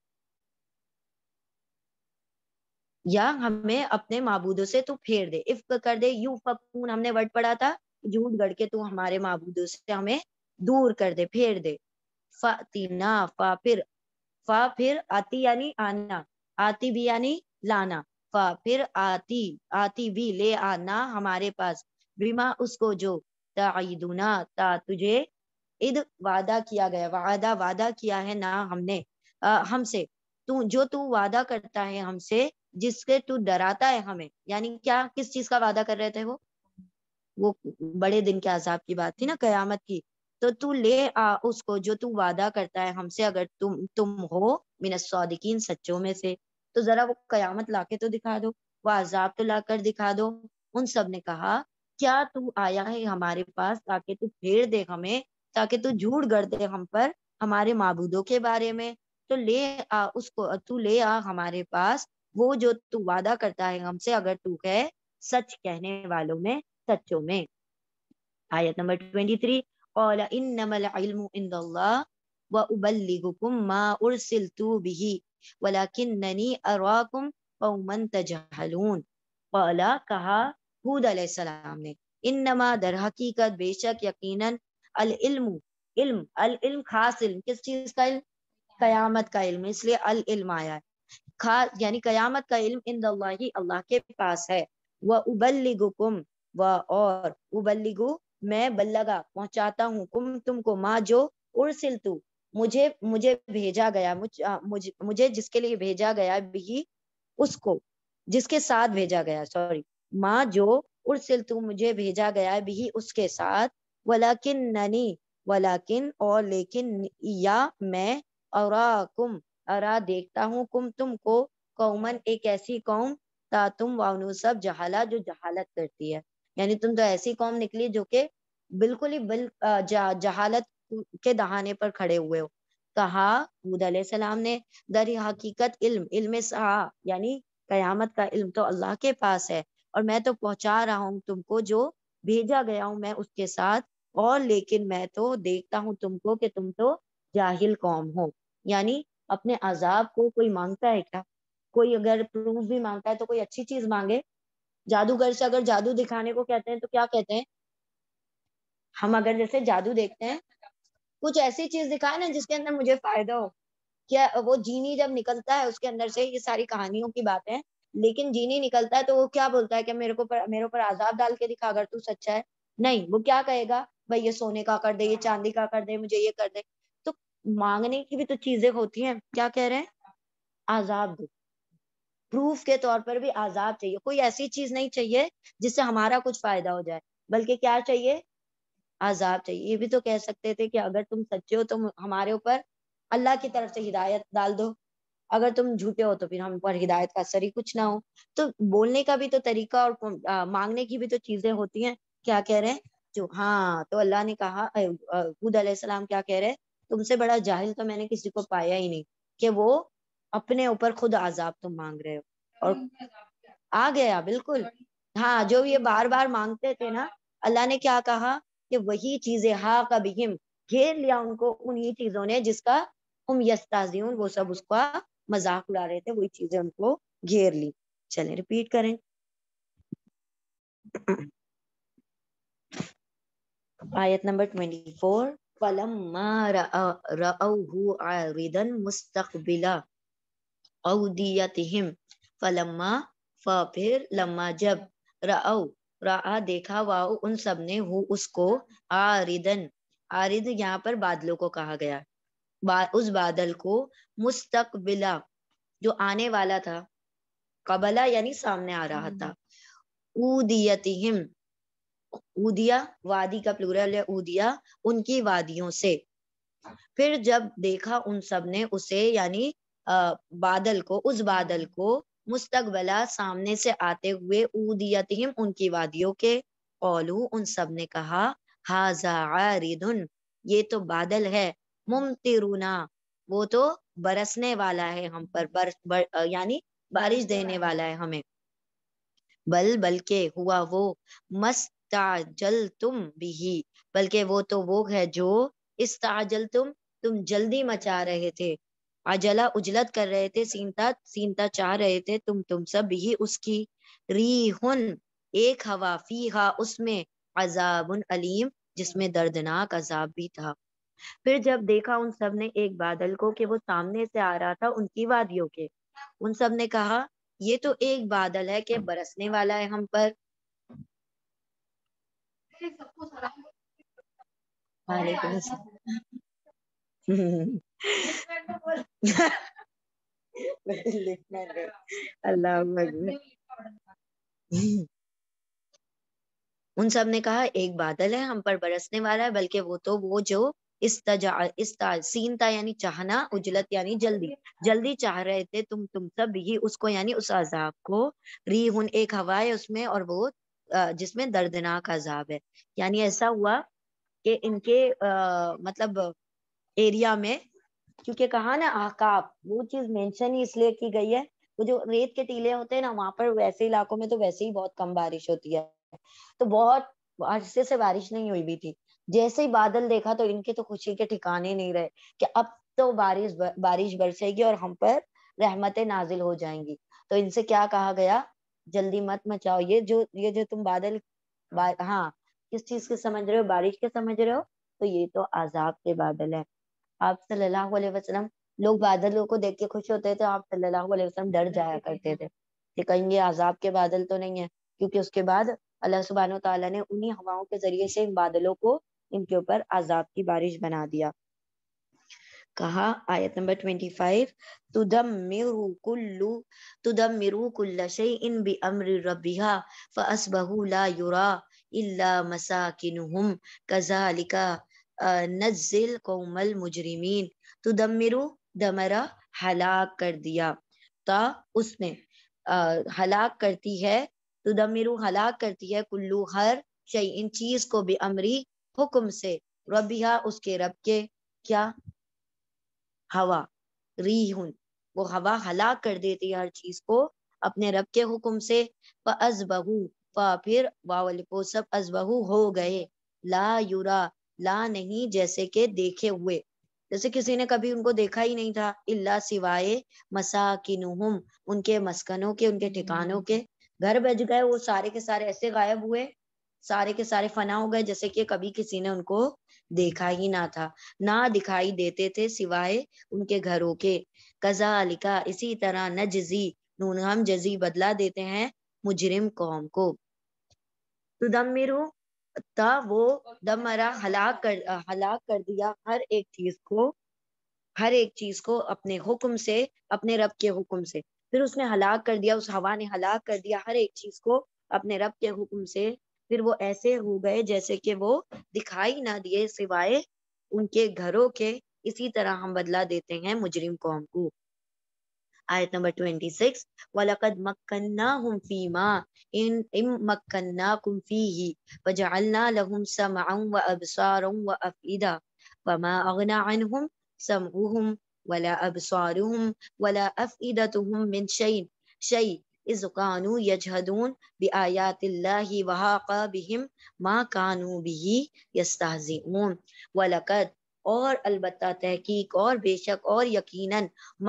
یا ہمیں اپنے معبودوں سے تو پھیر دے، افک کر دے، یو فکون ہم نے ورڈ پڑھا تھا، جھوٹ گڑ کے تو ہمارے معبودوں سے ہمیں دور کر دے، پھیر دے، فاتینا، فا پھر آتی یعنی آنا، آتی بھی یعنی لانا، فا پھر آتی بھی لے آنا ہمارے پاس، بما اس کو جو، تعیدنا تا تجھے، اد وعدہ کیا گیا، وعدہ کیا ہے نا ہم نے، ہم سے، تو وعدہ کرتا ہے ہم سے، جس سے تو ڈراتا ہے ہمیں، یعنی کیا، کس چیز کا وعدہ کر رہے تھے وہ بڑے دن کے عذاب کی بات تھی نا، قیامت کی، تو تو لے آ اس کو جو تو وعدہ کرتا ہے ہم سے، اگر تم ہو من الصادقین سچوں میں سے، تو ذرا وہ قیامت لا کے تو دکھا دو، وہ عذاب تو لا کر دکھا دو۔ ان سب نے کہا کیا تو آیا ہے ہمارے پاس تاکہ تو پھیر دے ہمیں، تاکہ تو جھوٹ گڑ دے ہم پر ہمارے معبودوں کے بارے میں، تو لے آ اس کو، تو لے آ ہمارے پاس وہ جو تو وعدہ کرتا ہے ہم سے، اگر تو ہے سچ کہنے والوں میں، سچوں میں۔ آیت نمبر 23، قال انما العلم عند اللہ وابلغکم ما ارسلت به ولکننی اراکم قوما تجہلون۔ قال کہا ہود علیہ السلام نے، انما در حقیقت بے شک یقیناً، العلم علم، العلم خاص علم، کس چیز کا علم؟ قیامت کا علم، اس لیے العلم آیا ہے خاص، یعنی قیامت کا علم عند اللہ اللہ کے پاس ہے۔ وَأُبَلِّغُكُمْ اور ابلغو میں بلغا پہنچاتا ہوں، تم کو، ماں جو ارسلتو مجھے بھیجا گیا، مجھے جس کے لیے بھیجا گیا، بھی اس کو جس کے ساتھ بھیجا گیا، سوری، ماں جو ارسلتو مجھے بھیجا گیا، بھی اس کے ساتھ، ولیکن اور لیکن، یا میں اراکم ارا دیکھتا ہوں، تم کو، قومن ایک ایسی قوم، تا تم وانو سب جہالہ جو جہالت کرتی ہے، یعنی تم تو ایسی قوم نکلی جو کہ بالکل ہی جہالت کے دہانے پر کھڑے ہوئے ہو۔ کہا ہود علیہ السلام نے، در حقیقت علم سا، یعنی قیامت کا علم تو اللہ کے پاس ہے، اور میں تو پہنچا رہا ہوں تم کو جو بھیجا گیا ہوں میں اس کے ساتھ، اور لیکن میں تو دیکھتا ہوں تم کو کہ تم تو جاہل قوم ہو۔ یعنی اپنے عذاب کو کوئی مانگتا ہے کیا؟ کوئی اگر پروف بھی مانگتا ہے تو کوئی اچھی چیز مانگے۔ جادوگر سے اگر جادو دکھانے کو کہتے ہیں تو کیا کہتے ہیں ہم؟ اگر جیسے جادو دیکھتے ہیں، کچھ ایسی چیز دکھائے نا جس کے اندر مجھے فائدہ ہو، کیا وہ جینی جب نکلتا ہے اس کے اندر سے، یہ ساری کہانیوں کی باتیں، لیکن جینی نکلتا ہے تو وہ کیا بولتا ہے کہ میرے اوپر عذاب ڈال کے دکھا اگر تو سچا ہے؟ نہیں، وہ کیا کہے گا، بھائی یہ سونے کا کر دے، یہ چاندی کا کر دے، مجھے یہ کر دے۔ تو مانگنے کی بھی تو چیزیں ہوتی ہیں، کیا کہہ رہے ہیں؟ عذاب دو، پروف کے طور پر بھی عذاب چاہیے، کوئی ایسی چیز نہیں چاہیے جس سے ہمارا کچھ فائدہ ہو جائے، بلکہ کیا چاہیے؟ عذاب چاہیے۔ یہ بھی تو کہہ سکتے تھے کہ اگر تم سچے ہو تو ہمارے اوپر اللہ کی طرف سے ہدایت ڈال دو، اگر تم جھوٹے ہو تو پھر ہم پر ہدایت کا اثر ہی کچھ نہ ہو۔ تو بولنے کا بھی تو طریقہ اور مانگنے کی بھی تو چیزیں ہوتی ہیں۔ کیا کہہ رہے ہیں جو، ہاں، تو اللہ نے کہا، ہود علیہ السلام کیا کہہ رہے، تم سے بڑا جاہل تو میں نے کسی کو پایا ہی نہیں کہ وہ اپنے اوپر خود عذاب تم مانگ رہے ہو۔ اور آ گیا بالکل، ہاں، جو یہ بار بار مانگتے تھے نا، اللہ نے کیا کہا کہ وہی چیزیں، ہا کبہم، گھیر لیا ان کو انہی چیزوں نے جس کا ہم یستہزئون، وہ سب اس کا مذاق اڑا رہے تھے، وہی چیزیں ان کو گھیر لی۔ چلیں ریپیٹ کریں، آیت نمبر 24، فَلَمَّا رَأَوْهُ عَارِضًا مُسْتَقْبِلَ اودیتہم، فلما، پھر، لما جب، رآ دیکھا، واؤ ان سب نے، ہو اس کو، عارضن، عارض یہاں پر بادلوں کو کہا گیا، اس بادل کو، مستقبلا جو آنے والا تھا، قبلا یعنی سامنے آ رہا تھا، اودیتہم، اودیا وادی کا پلورل ہے، اودیا ان کی وادیوں سے، پھر جب دیکھا ان سب نے اسے، یعنی بادل کو، اس بادل کو، مستقبلا سامنے سے آتے ہوئے، اودیتہم ان کی وادیوں کے، قولو ان سب نے کہا، ھذا عارض یہ تو بادل ہے، ممطرنا وہ تو برسنے والا ہے ہم پر، یعنی بارش دینے والا ہے ہمیں، بلکہ ہوا وہ، مستعجلتم بھی، بلکہ وہ تو وہ ہے جو، استعجلتم تم جلدی مچا رہے تھے، عجلہ اجلت کر رہے تھے، سینتا چاہ رہے تھے تم سب بھی اس کی، ریحن ایک ہوا، فیہا اس میں، عذاب علیم جس میں دردناک عذاب بھی تھا۔ پھر جب دیکھا ان سب نے ایک بادل کو کہ وہ سامنے سے آ رہا تھا ان کی وادیوں کے، ان سب نے کہا یہ تو ایک بادل ہے کہ برسنے والا ہے ہم پر۔ وعلیکم السلام۔ اللہ اکبر۔ ان سب نے کہا ایک بادل ہے ہم پر برسنے والا ہے، بلکہ وہ تو وہ جو سین تھا یعنی چاہنا، اجلت یعنی جلدی، جلدی چاہ رہے تھے تم سب ہی اس کو یعنی اس عذاب کو، ریحن ایک ہوا ہے اس میں، اور وہ جس میں دردناک عذاب ہے. یعنی ایسا ہوا کہ ان کے مطلب ایریا میں، کیونکہ کہا نا احقاف، وہ چیز مینشن ہی اس لیے کی گئی ہے، وہ جو ریت کے ٹیلے ہوتے ہیں نا وہاں پر ویسے علاقوں میں تو ویسے ہی بہت کم بارش ہوتی ہے، تو بہت عرصے سے بارش نہیں ہوئی بھی تھی. جیسے ہی بادل دیکھا تو ان کے تو خوشی کے ٹھکانے نہیں رہے کہ اب تو بارش برسے گی اور ہم پر رحمتیں نازل ہو جائیں گی. تو ان سے کیا کہا گیا، جلدی مت مچاؤ، یہ جو تم بادل ہاں کس چیز کے سمجھ رہے ہو، بارش کے سمجھ رہے ہو، تو یہ تو عذاب کے بادل ہے. آپ صلی اللہ علیہ وسلم، لوگ بادلوں کو دیکھ کے خوش ہوتے تھے، آپ صلی اللہ علیہ وسلم ڈر جایا کرتے تھے کہ کہیں یہ عذاب کے بادل تو نہیں ہے، کیونکہ اس کے بعد اللہ سبحانہ و تعالیٰ نے انہی ہواؤں کے ذریعے سے ان بادلوں کو ان کے اوپر عذاب کی بارش بنا دیا. کہا آیت نمبر 25، تدمر کل شیء بامر ربها فاصبحوا لا يرى الا مساکنهم كذلك نزل قوم المجرمین. تدمر، دمرا ہلاک کر دیا، تا اس نے ہلاک کرتی ہے، تدمرو ہلاک کرتی ہے، کلو ہر شیء ان چیز کو، بھی امری حکم سے، ربیہا اس کے رب کے، کیا، ہوا، ریحن وہ ہوا ہلاک کر دیتی ہے ہر چیز کو اپنے رب کے حکم سے. فَأَصْبَحُوا پھر واو سب ازبہو ہو گئے، لا یورا لا نہیں جیسے کہ دیکھے ہوئے، جیسے کسی نے کبھی ان کو دیکھا ہی نہیں تھا، الا سوائے مساکنہم ان کے مسکنوں کے، ان کے ٹھکانوں کے، گھر بج گئے وہ سارے کے سارے ایسے غائب ہوئے، سارے کے سارے فنا ہو گئے جیسے کہ کبھی کسی نے ان کو دیکھا ہی نہ تھا، نہ دکھائی دیتے تھے سوائے ان کے گھروں کے. کذالک اسی طرح، نجزی نون ہم جزی بدلا دیتے ہیں مجرم قوم کو. تدمرو تا وہ دمرا ہلاک کر دیا ہر ایک چیز کو، ہر ایک چیز کو اپنے حکم سے، اپنے رب کے حکم سے. پھر اس نے ہلاک کر دیا، اس ہوا نے ہلاک کر دیا ہر ایک چیز کو اپنے رب کے حکم سے. پھر وہ ایسے ہو گئے جیسے کہ وہ دکھائی نہ دیے سوائے ان کے گھروں کے. اسی طرح ہم بدلا دیتے ہیں مجرم قوم کو. آیت نمبر 26، وَلَقَدْ مَكَّنَّاهُمْ فِي مَا إِن مَكَّنَّاكُمْ فِيهِ وَجَعَلْنَا لَهُمْ سَمْعًا وَأَبْصَارًا وَأَفْئِدَةً فَمَا أَغْنَى عَنْهُمْ سَمْعُهُمْ وَلَا أَبْصَارُهُمْ وَلَا أَفْئِدَتُهُمْ مِنْ شَيْءٍ إِذْ كَانُوا يَجْحَدُونَ بِآيَاتِ اللَّهِ وَحَاقَ بِهِمْ مَا كَانُوا بِهِ يَسْتَهْزِئُونَ. وَلَقَدْ اور البتہ تحقیق اور بے شک اور یقیناً،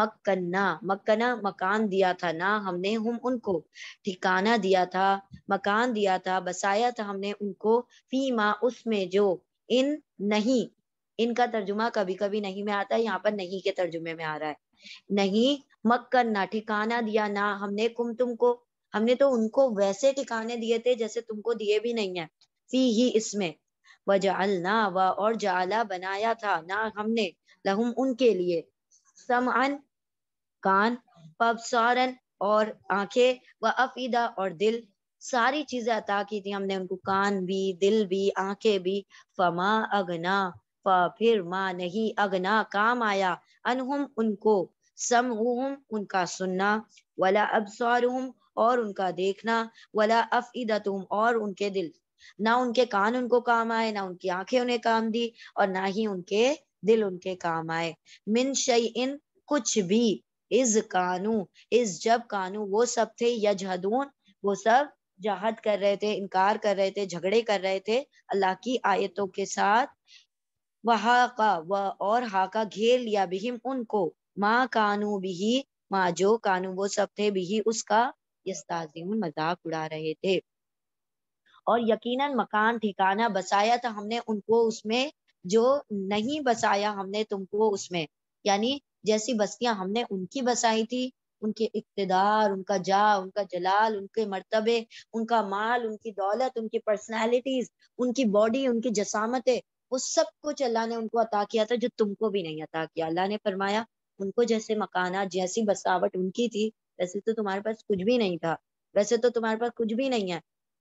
مکنا مکان دیا تھا نا ہم نے، ہم ان کو ٹھکانہ دیا تھا، مکان دیا تھا، بسایا تھا ہم نے ان کو، فیما اس میں جو، ان نہیں، ان کا ترجمہ کبھی کبھی نہیں میں آتا ہے، یہاں پر نہیں کے ترجمے میں آ رہا ہے، نہیں مکنا ٹھکانہ دیا نا ہم نے، تم کو، ہم نے تو ان کو ویسے ٹھکانے دیے تھے جیسے تم کو دیے بھی نہیں ہیں، فی ہی اس میں، وجعلنا اور جعلا بنایا تھا نا ہم نے، لہم ان کے لیے، سمعن کان، وابصارن اور آنکھیں، وافئدہ اور دل، ساری چیزیں عطا کی تھی ہم نے ان کو، کان بھی، دل بھی، آنکھیں بھی. فما اگنا پھر ما نہیں، اگنا کام آیا، انہم ان کو، سمعہم ان کا سننا، ولا ابصارہم اور ان کا دیکھنا، ولا افئدتہم اور ان کے دل، نہ ان کے کان ان کو کام آئے، نہ ان کی آنکھیں انہیں کام دی، اور نہ ہی ان کے دل ان کے کام آئے. من شیئن کچھ بھی، از کانو از جب کانو وہ سب تھے، یجہدون وہ سب جہاد کر رہے تھے، انکار کر رہے تھے، جھگڑے کر رہے تھے اللہ کی آیتوں کے ساتھ. وحاقا اور ہاکا گھیر لیا، بہم ان کو، ماں کانو بھی ماں جو کانو وہ سب تھے، بھی اس کا، یستہزئون مذاق اڑا رہے تھے. اور یقیناً مکان ٹھکانہ بسایا تھا ہم نے ان کو اس میں، جو نہیں بسایا ہم نے تم کو اس میں، یعنی جیسی بستیاں ہم نے ان کی بسائی تھی، ان کے اقتدار، ان کا جاہ، ان کا جلال، ان کے مرتبے، ان کا مال، ان کی دولت، ان کی پرسنالٹیز، ان کی باڈی، ان کی جسامتیں، وہ سب کچھ اللہ نے ان کو عطا کیا تھا جو تم کو بھی نہیں عطا کیا. اللہ نے فرمایا ان کو جیسے مکانات، جیسی بساوٹ ان کی تھی، ویسے تو تمہارے پاس کچھ بھی نہیں تھا، ویسے تو تمہارے پاس کچھ بھی نہیں ہے،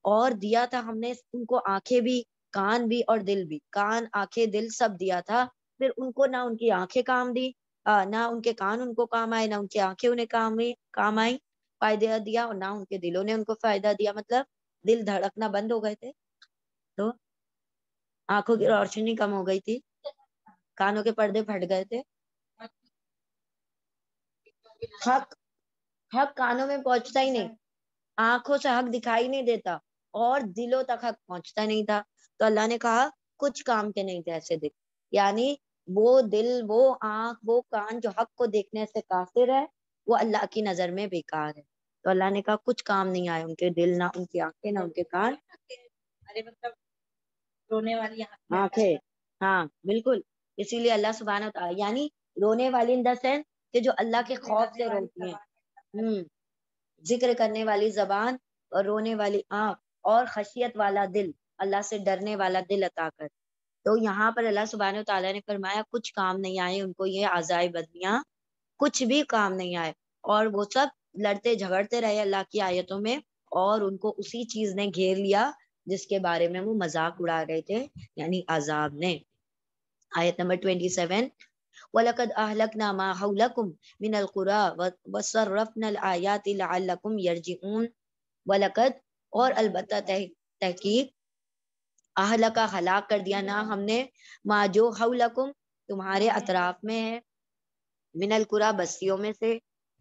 اور دیا تھا ہم نے ان کو آنکھیں بھی، کان بھی اور دل بھی، کان آنکھیں دل سب دیا تھا، پھر ان کو نہ ان کی آنکھیں کام دی، نہ ان کے کان ان کو کام آئے، نہ ان کی آنکھیں انہیں کام آئی فائدہ دیا، اور نہ ان کے دلوں نے ان کو فائدہ دیا، مطلب دل دھڑکنا بند ہو گئے تھے، تو آنکھوں کی روشنی کم ہو گئی تھی، کانوں کے پردے پھٹ گئے تھے، حق کانوں میں پہنچتا ہی نہیں، آنکھوں سے حق دکھائی نہیں دیتا، اور دلوں تک حق پہنچتا نہیں تھا، تو اللہ نے کہا کچھ کام کے نہیں تھے ایسے دل، یعنی وہ دل، وہ آنکھ، وہ کان جو حق کو دیکھنے سے کافر ہے، وہ اللہ کی نظر میں بیکار ہے، تو اللہ نے کہا کچھ کام نہیں آئے ان کے دل، نہ ان کی آنکھیں، نہ ان کے کان، ارے مطلب رونے والی آنکھیں، ہاں بالکل، اسی لیے اللہ سبحانہ وتعالی، یعنی رونے والی ان دا سینس کہ جو اللہ کے خوف سے روتی ہیں، ذکر کرنے والی زبان اور رونے والی آنکھ اور خشیت والا دل، اللہ سے ڈرنے والا دل عطا کر، تو یہاں پر اللہ سبحانہ وتعالی نے فرمایا کچھ کام نہیں آئے ان کو یہ اعضائے بدنیاں، کچھ بھی کام نہیں آئے، اور وہ سب لڑتے جھگڑتے رہے اللہ کی آیتوں میں، اور ان کو اسی چیز نے گھیر لیا جس کے بارے میں وہ مذاق اڑا رہے تھے، یعنی عذاب نے۔ آیت نمبر 27، وَلَقَدْ أَهْلَكْنَا مَا حَوْلَكُمْ مِنَ الْقُرَىٰ وَصَرَّفْنَا الْآيَاتِ لَعَلَّكُمْ يَرْجِعُونَ، وَلَقَدْ اور البتہ تحقیق، اہلکا ہلاک کر دیا نا ہم نے، ما جو حولکم تمہارے اطراف میں ہے، من القریٰ بستیوں میں سے،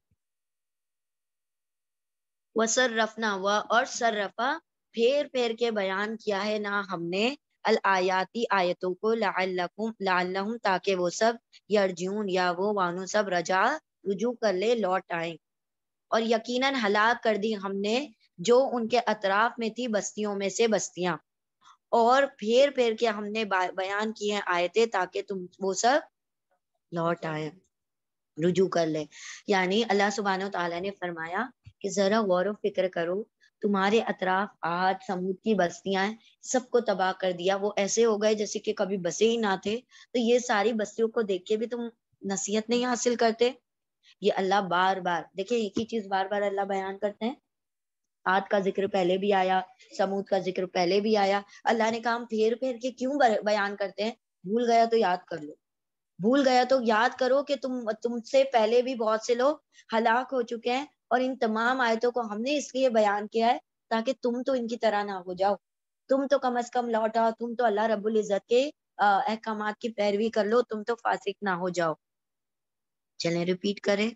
وصرفنا اور صرفا پھیر پھیر کے بیان کیا ہے نا ہم نے، الآیاتی آیتوں کو، لعلہم تاکہ وہ سب یرجعون یا وہ وانو سب رجوع کر لے، لوٹ آئیں، اور یقیناً ہلاک کر دی ہم نے جو ان کے اطراف میں تھی بستیوں میں سے بستیاں، اور پھیر پھیر کے ہم نے بیان کی ہیں آیتیں تاکہ تم وہ سب لوٹ آئے، رجوع کر لے، یعنی اللہ سبحانہ وتعالی نے فرمایا کہ ذرا غور و فکر کرو، تمہارے اطراف عاد سمود کی بستیاں ہیں، سب کو تباہ کر دیا، وہ ایسے ہو گئے جیسے کہ کبھی بسے ہی نہ تھے، تو یہ ساری بستیوں کو دیکھ کے بھی تم نصیحت نہیں حاصل کرتے؟ یہ اللہ بار بار دیکھیں ایک ہی چیز بار بار اللہ بیان کرتے ہیں، عاد کا ذکر پہلے بھی آیا، سمود کا ذکر پہلے بھی آیا، اللہ نے کہا ہم پھیر پھیر کے کیوں بیان کرتے ہیں؟ بھول گیا تو یاد کر لو، بھول گیا تو یاد کرو کہ تم سے پہلے بھی بہت سے لوگ ہلاک ہو چکے ہیں، اور ان تمام آیتوں کو ہم نے اس لیے بیان کیا ہے تاکہ تم تو ان کی طرح نہ ہو جاؤ، تم تو کم از کم لوٹ آؤ، تم تو اللہ رب العزت کے احکامات کی پیروی کر لو، تم تو فاسق نہ ہو جاؤ۔ چلیں ریپیٹ کریں،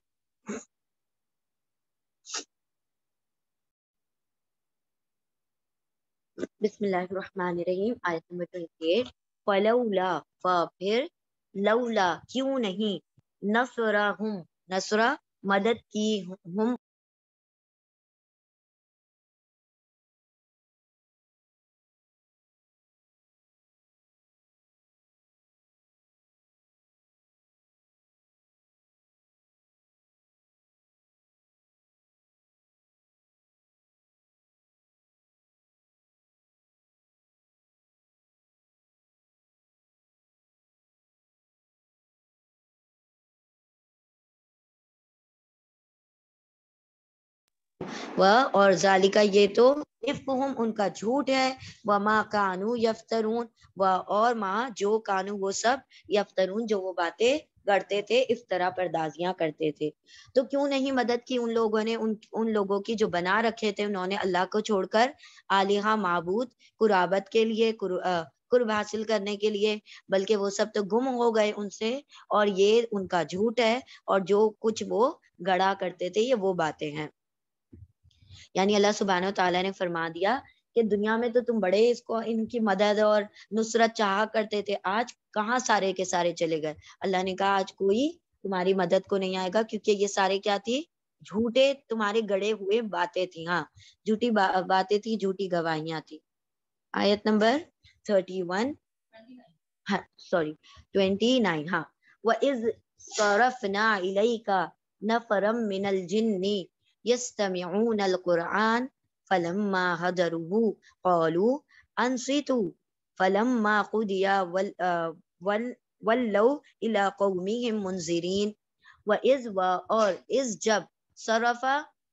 بسم اللہ الرحمن الرحیم، آیت نمبر 28، فلولا پھر، لولا کیوں نہیں، نصرہم نصرہ مدد کی، ہم اور ذالکا یہ تو، افہم ان کا جھوٹ ہے، وما کانوا یفترون اور ما جو کانو وہ سب، یفترون جو وہ باتیں کرتے تھے، افطرا پردازیاں کرتے تھے، تو کیوں نہیں مدد کی ان لوگوں نے، ان لوگوں کی جو بنا رکھے تھے انہوں نے اللہ کو چھوڑ کر آلہہ معبود، قرابت کے لیے، قرب حاصل کرنے کے لیے، بلکہ وہ سب تو گم ہو گئے ان سے، اور یہ ان کا جھوٹ ہے، اور جو کچھ وہ گڑا کرتے تھے یہ وہ باتیں ہیں، یعنی اللہ سبحانہ و تعالیٰ نے فرما دیا کہ دنیا میں تو تم بڑے اس کو ان کی مدد اور نصرت چاہا کرتے تھے، آج کہاں سارے کے سارے چلے گئے، اللہ نے کہا آج کوئی تمہاری مدد کو نہیں آئے گا، کیونکہ یہ سارے کیا تھی، جھوٹے تمہارے گڑے ہوئے باتیں تھی، ہاں جھوٹی باتیں تھی، جھوٹی گواہیاں تھی۔ آیت نمبر 31، ہاں سوری 29، ہاں، وَإِذْ صَرَفْنَا إِلَيْكَ نَفَرًا مِّنَ الْجِنِّ يَسْتَمِعُونَ الْقُرْآنَ فَلَمَّا حَضَرُوهُ قَالُوا أَنصِتُوا فَلَمَّا قُضِيَ وَلَّوْا إِلَىٰ قَوْمِهِمْ مُنذِرِينَ، وَإِذْ اور اس جب، صرفا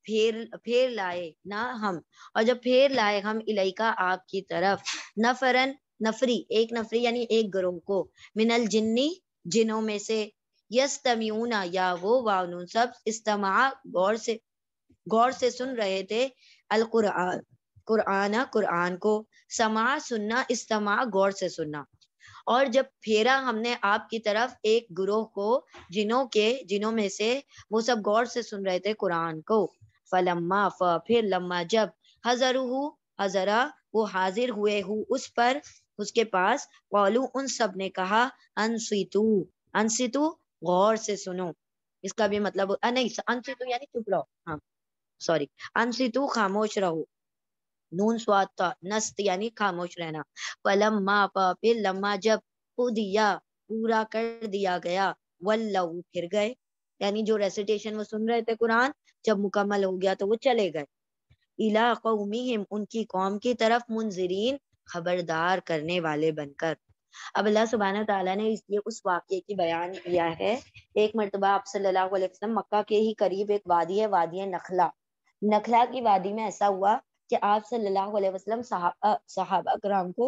پھیر لائے نہ ہم، اور جب پھیر لائے ہم الیکا آپ کی طرف، نفرن نفری ایک نفری یعنی ایک گروہ کو، من الجنی جنوں میں سے، یستمیون یا وہ واؤن سب استماع غور سے سن رہے تھے، القرآن قرآن کو، سماع سننا، استماع غور سے سننا، اور جب پھیرا ہم نے آپ کی طرف ایک گروہ کو جنوں میں سے، وہ سب غور سے سن رہے تھے قرآن کو، فلما پھر لما جب حضرا وہ حاضر ہوئے اس پر اس کے پاس، قالو ان سب نے کہا، انصتو غور سے سنو، اس کا بھی مطلب نہیں، انصتو یعنی چپ رہو، ہاں سوری، انصتو خاموش رہو، نون سواد تھا، نست یعنی خاموش رہنا، فلما پھر لما جب قضیا پورا کر دیا گیا، ولو پھر گئے، یعنی جو ریسیٹیشن وہ سن رہے تھے قرآن، جب مکمل ہو گیا تو وہ چلے گئے، الی قومہم ان کی قوم کی طرف، منذرین خبردار کرنے والے بن کر۔ اب اللہ سبحانہ تعالیٰ نے اس واقعے کی بیان کیا ہے۔ ایک مرتبہ آپ صلی اللہ علیہ وسلم مکہ کے ہی قریب ایک وادی ہے، وادی نخلا کی وادی میں ایسا ہوا کہ آپ صلی اللہ علیہ وسلم صحابہ کرام کو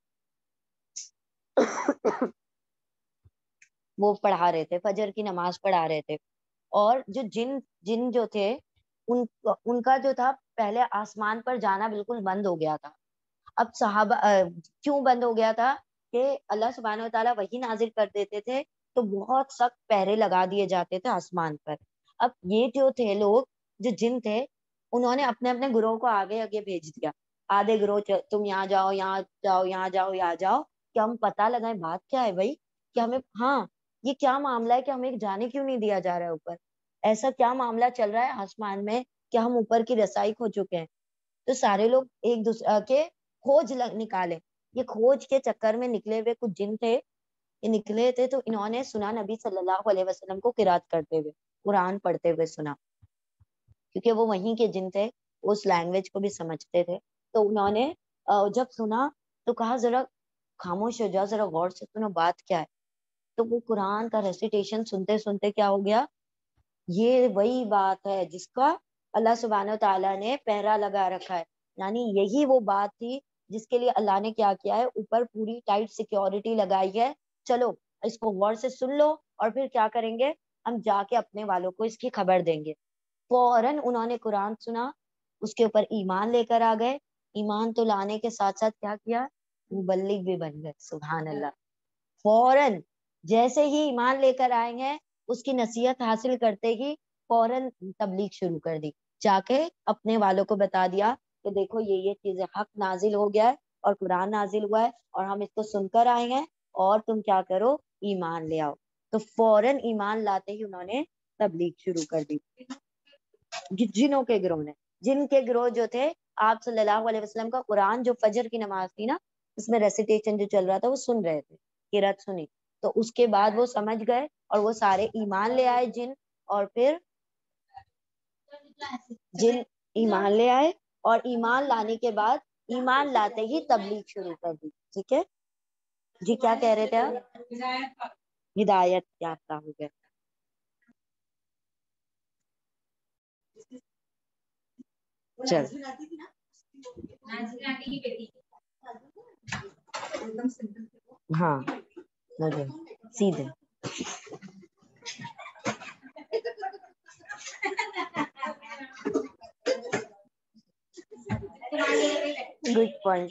وہ پڑھا رہے تھے، فجر کی نماز پڑھا رہے تھے، اور جو جن جو تھے ان کا جو تھا پہلے آسمان پر جانا بالکل بند ہو گیا تھا۔ اب صحابہ کیوں بند ہو گیا تھا کہ اللہ سبحانہ و تعالیٰ وحی نازل کر دیتے تھے تو بہت سخت پہرے لگا دیے جاتے تھے آسمان پر۔ اب یہ جو تھے لوگ، جو جن تھے، انہوں نے اپنے اپنے گروہ کو آگے آگے بھیج دیا، آدھے گروہ تم یہاں جاؤ، یہاں جاؤ، یہاں جاؤ، یہاں جاؤ، کہ ہم پتہ لگائیں بات کیا ہے بھائی، کہ ہمیں ہاں یہ کیا معاملہ ہے کہ ہمیں جانے کیوں نہیں دیا جا رہا ہے اوپر، ایسا کیا معاملہ چل رہا ہے آسمان میں کہ ہم اوپر کی رسائی کھو چکے ہیں۔ تو سارے لوگ ایک دوسرے کے کھوج نکالے، یہ کھوج کے چکر میں نکلے ہوئے کچھ جن تھے، یہ نکلے تھے تو انہوں نے سنا نبی صلی اللہ علیہ وسلم کو قرات کرتے ہوئے، قرآن پڑھتے ہوئے سنا، کیونکہ وہ وہیں کے جن تھے، اس لینگویج کو بھی سمجھتے تھے، تو انہوں نے جب سنا تو کہا ذرا خاموش ہو جاؤ، ذرا غور سے سنو بات کیا ہے۔ تو وہ قرآن کا ریسیٹیشن سنتے سنتے کیا ہو گیا، یہ وہی بات ہے جس کا اللہ سبحانہ تعالیٰ نے پہرا لگا رکھا ہے، یعنی یہی وہ بات تھی جس کے لیے اللہ نے کیا کیا ہے، اوپر پوری ٹائٹ سیکیورٹی لگائی ہے، چلو اس کو غور سے سن لو، اور پھر کیا کریں گے، ہم جا کے اپنے والوں کو اس کی خبر دیں گے۔ فوراً انہوں نے قرآن سنا، اس کے اوپر ایمان لے کر آ گئے، ایمان تو لانے کے ساتھ ساتھ کیا کیا، مبلغ بھی بن گئے، سبحان اللہ۔ فوراً جیسے ہی ایمان لے کر آئے ہیں، اس کی نصیحت حاصل کرتے ہی فوراً تبلیغ شروع کر دی، جا کے اپنے والوں کو بتا دیا کہ دیکھو یہ چیزیں، حق نازل ہو گیا ہے اور قرآن نازل ہوا ہے اور ہم اس کو سن کر آئے ہیں، اور تم کیا کرو، ایمان لے آؤ۔ تو فوراً ایمان لاتے ہی انہوں نے تبلیغ شروع کر دی، جنوں کے گروہ نے، جن کے گروہ جو تھے، آپ صلی اللہ علیہ وسلم کا قرآن جو فجر کی نماز تھی نا، اس میں ریسیٹیشن جو چل رہا تھا وہ سن رہے تھے، قرات سنی، تو اس کے بعد وہ سمجھ گئے اور وہ سارے ایمان لے آئے جن، اور پھر جن ایمان لے آئے، اور ایمان لانے کے بعد ایمان لاتے ہی تبلیغ شروع کر دی۔ ٹھیک ہے جی، کیا کہہ رہے تھے آپ؟ ہدایت یافتہ ہو گئے۔ چل ہاں سیدھے گڈ پوائنٹ۔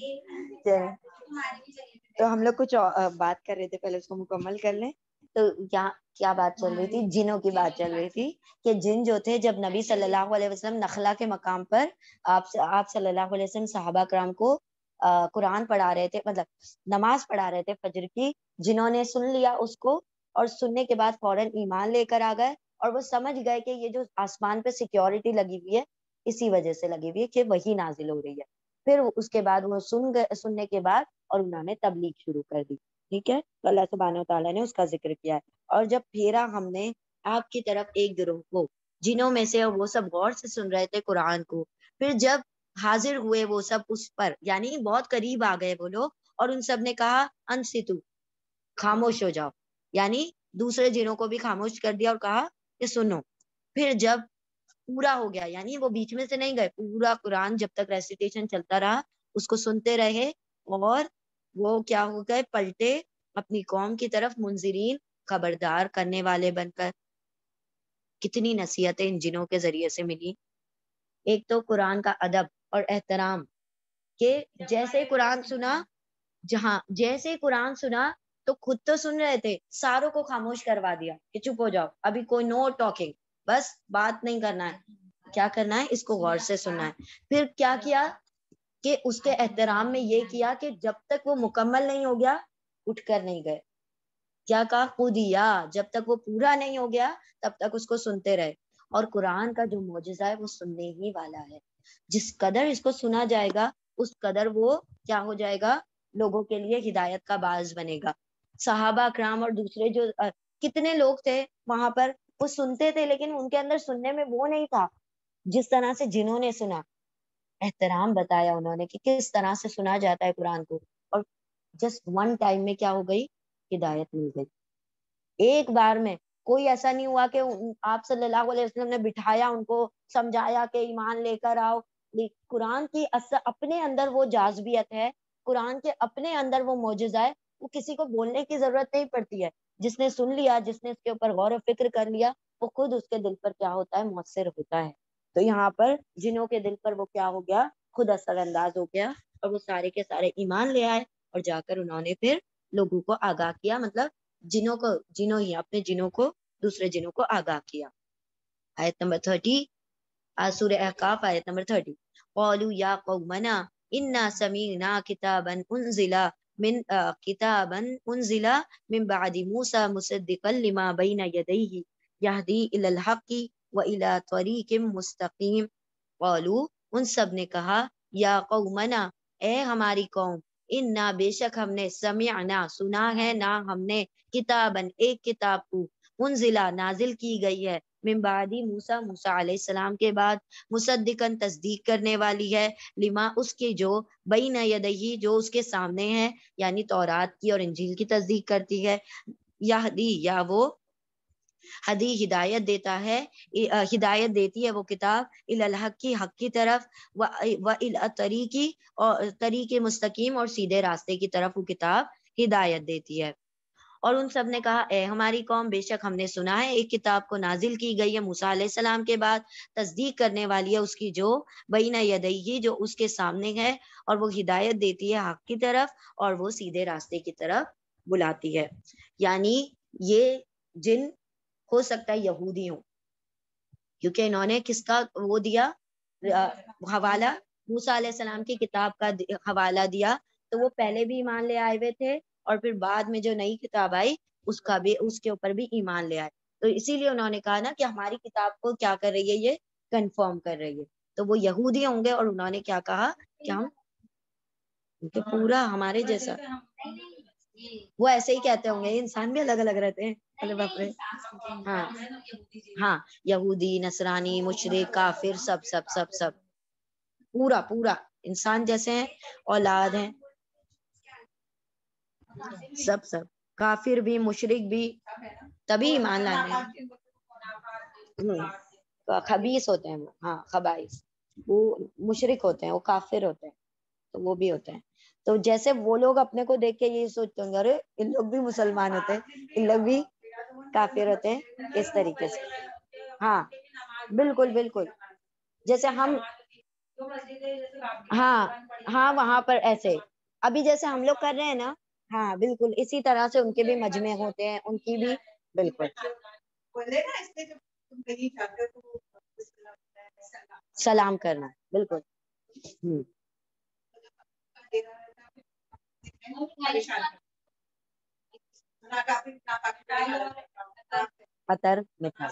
تو ہم لوگ کچھ بات کر رہے تھے، پہلے اس کو مکمل کر لیں۔ تو کیا بات چل رہی تھی، جنوں کی بات چل رہی تھی کہ جن جو تھے، جب نبی صلی اللہ علیہ وسلم نخلا کے مقام پر آپ صلی اللہ علیہ وسلم صحابہ کرام کو قرآن پڑھا رہے تھے، مطلب نماز پڑھا رہے تھے فجر کی، جنہوں نے سن لیا اس کو، اور سننے کے بعد فوراً ایمان لے کر آ گئے، اور وہ سمجھ گئے کہ یہ جو آسمان پہ سیکیورٹی لگی ہوئی ہے، اسی وجہ سے لگی ہوئی ہے کہ وہی نازل ہو رہی ہے۔ پھر اس کے بعد وہ سننے کے بعد اور انہوں نے تبلیغ شروع کر دی۔ ٹھیک ہے، تو اللہ سبحانہ وتعالیٰ نے اس کا ذکر کیا ہے۔ اور جب پھیرا ہم نے آپ کی طرف ایک گروہ کو، جنوں میں سے وہ سب غور سے سن رہے تھے قرآن کو، پھر جب حاضر ہوئے وہ سب اس پر، یعنی بہت قریب آ گئے وہ لوگ، اور ان سب نے کہا انصتو خاموش ہو جاؤ، یعنی دوسرے جنوں کو بھی خاموش کر دیا اور کہا کہ سنو۔ پھر جب پورا ہو گیا، یعنی وہ بیچ میں سے نہیں گئے، پورا قرآن جب تک ریسیٹیشن چلتا رہا اس کو سنتے رہے، اور وہ کیا ہو گئے، پلٹے اپنی قوم کی طرف منذرین، خبردار کرنے والے بن کر۔ کتنی نصیحتیں ان جنوں کے ذریعے سے ملی۔ ایک تو قرآن کا ادب اور احترام، کہ جیسے قرآن سنا، جہاں جیسے قرآن سنا تو خود تو سن رہے تھے، ساروں کو خاموش کروا دیا کہ چپ ہو جاؤ، ابھی کوئی نو ٹاکنگ، بس بات نہیں کرنا ہے، کیا کرنا ہے، اس کو غور سے سننا ہے۔ پھر کیا کیا کہ اس کے احترام میں یہ کیا کہ جب تک وہ مکمل نہیں ہو گیا اٹھ کر نہیں گئے، کیا کہا، خودیا، جب تک وہ پورا نہیں ہو گیا تب تک اس کو سنتے رہے۔ اور قرآن کا جو معجزہ ہے وہ سننے ہی والا ہے، جس قدر اس کو سنا جائے گا اس قدر وہ کیا ہو جائے گا، لوگوں کے لیے ہدایت کا باعث بنے گا۔ صحابہ اکرام اور دوسرے جو کتنے لوگ تھے وہاں پر، وہ سنتے تھے لیکن ان کے اندر سننے میں وہ نہیں تھا جس طرح سے جنہوں نے سنا۔ احترام بتایا انہوں نے کہ کس طرح سے سنا جاتا ہے قرآن کو، اور جسٹ ون ٹائم میں کیا ہو گئی، ہدایت مل گئی۔ ایک بار میں کوئی ایسا نہیں ہوا کہ آپ صلی اللہ علیہ وسلم نے بٹھایا ان کو، سمجھایا کہ ایمان لے کر آؤ۔ قرآن کی اپنے اندر وہ جاذبیت ہے، قرآن کے اپنے اندر وہ معجزہ ہے، وہ کسی کو بولنے کی ضرورت نہیں پڑتی ہے، جس نے سن لیا، جس نے اس کے اوپر غور و فکر کر لیا، وہ خود اس کے دل پر کیا ہوتا ہے، مؤثر ہوتا ہے۔ تو یہاں پر جنوں کے دل پر وہ کیا ہو گیا، خود اثر انداز ہو گیا، اور وہ سارے کے سارے ایمان لے آئے، اور جا کر انہوں نے پھر لوگوں کو آگاہ کیا، مطلب جنوں ہی اپنے جنوں کو دوسرے جنوں کو آگاہ کیا۔ آیت نمبر 30، سورہ احقاف، آیت نمبر 30، قالوا یا قومنا انا سمعنا کتابا انزل من بعد موسى مصدقا لما بین یدیہ یہدی الی الحق والی طریق مستقیم۔ قالوا، ان سب نے کہا، یا قومنا، اے ہماری قوم، انا، بے شک ہم نے، سمعنا، سنا ہے نا ہم نے، کتابن، ایک کتاب کو، انزلہ، نازل کی گئی ہے، من بعدی، موسیٰ، موسیٰ علیہ السلام کے بعد، مصدقاً، تصدیق کرنے والی ہے، لما، اس کی، جو بین یدیہ، جو اس کے سامنے ہے، یعنی تورات کی اور انجیل کی تصدیق کرتی ہے، یہدی، یا وہ ہدی، ہدایت دیتا ہے، ہدایت دیتی ہے وہ کتاب، الی الحق کی، حق کی طرف، و الی طریقی، اور طریق مستقیم، اور سیدھے راستے کی طرف وہ کتاب ہدایت دیتی ہے۔ اور ان سب نے کہا، اے ہماری قوم، بے شک ہم نے سنا ہے ایک کتاب کو نازل کی گئی ہے موسیٰ علیہ السلام کے بعد، تصدیق کرنے والی ہے اس کی، جو بین یدیہ، جو اس کے سامنے ہے، اور وہ ہدایت دیتی ہے حق کی طرف، اور وہ سیدھے راستے کی طرف بلاتی ہے۔ یعنی یہ جن ہو سکتا ہے یہودی ہوں، کیونکہ انہوں نے کس کا وہ دیا، حوالہ، موسیٰ علیہ السلام کی کتاب کا حوالہ دیا، تو وہ پہلے بھی ایمان لے آئے ہوئے تھے، اور پھر بعد میں جو نئی کتاب آئی اس کا بھی، اس کے اوپر بھی ایمان لے آئے، تو اسی لیے انہوں نے کہا نا کہ ہماری کتاب کو کیا کر رہی ہے، یہ کنفرم کر رہی ہے، تو وہ یہودی ہوں گے، اور انہوں نے کیا کہا کہ ہم کہ پورا ہمارے جیسا، وہ ایسے ہی کہتے ہوں گے، انسان بھی الگ الگ رہتے ہیں، ارے باپ رے، ہاں ہاں، یہودی، نصرانی، مشرک، کافر، سب سب سب سب پورا پورا انسان جیسے ہیں، اولاد ہیں، سب سب، کافر بھی، مشرک بھی، تبھی ایمان لانے ہیں، خبیث ہوتے ہیں وہ، ہاں خبائث، وہ مشرک ہوتے ہیں، وہ کافر ہوتے ہیں، تو وہ بھی ہوتے ہیں۔ تو جیسے وہ لوگ اپنے کو دیکھ کے یہی سوچتے ہوں گے، ارے ان لوگ بھی مسلمان ہوتے ہیں، ان لوگ بھی کافر ہوتے ہیں، اس طریقے سے، ہاں بالکل بالکل، جیسے ہم، ہاں ہاں وہاں پر ایسے، ابھی جیسے ہم لوگ کر رہے ہیں نا، ہاں بالکل اسی طرح سے ان کے بھی مجمع ہوتے ہیں، ان کی بھی، بالکل سلام کرنا، بالکل، قطر مٹھا،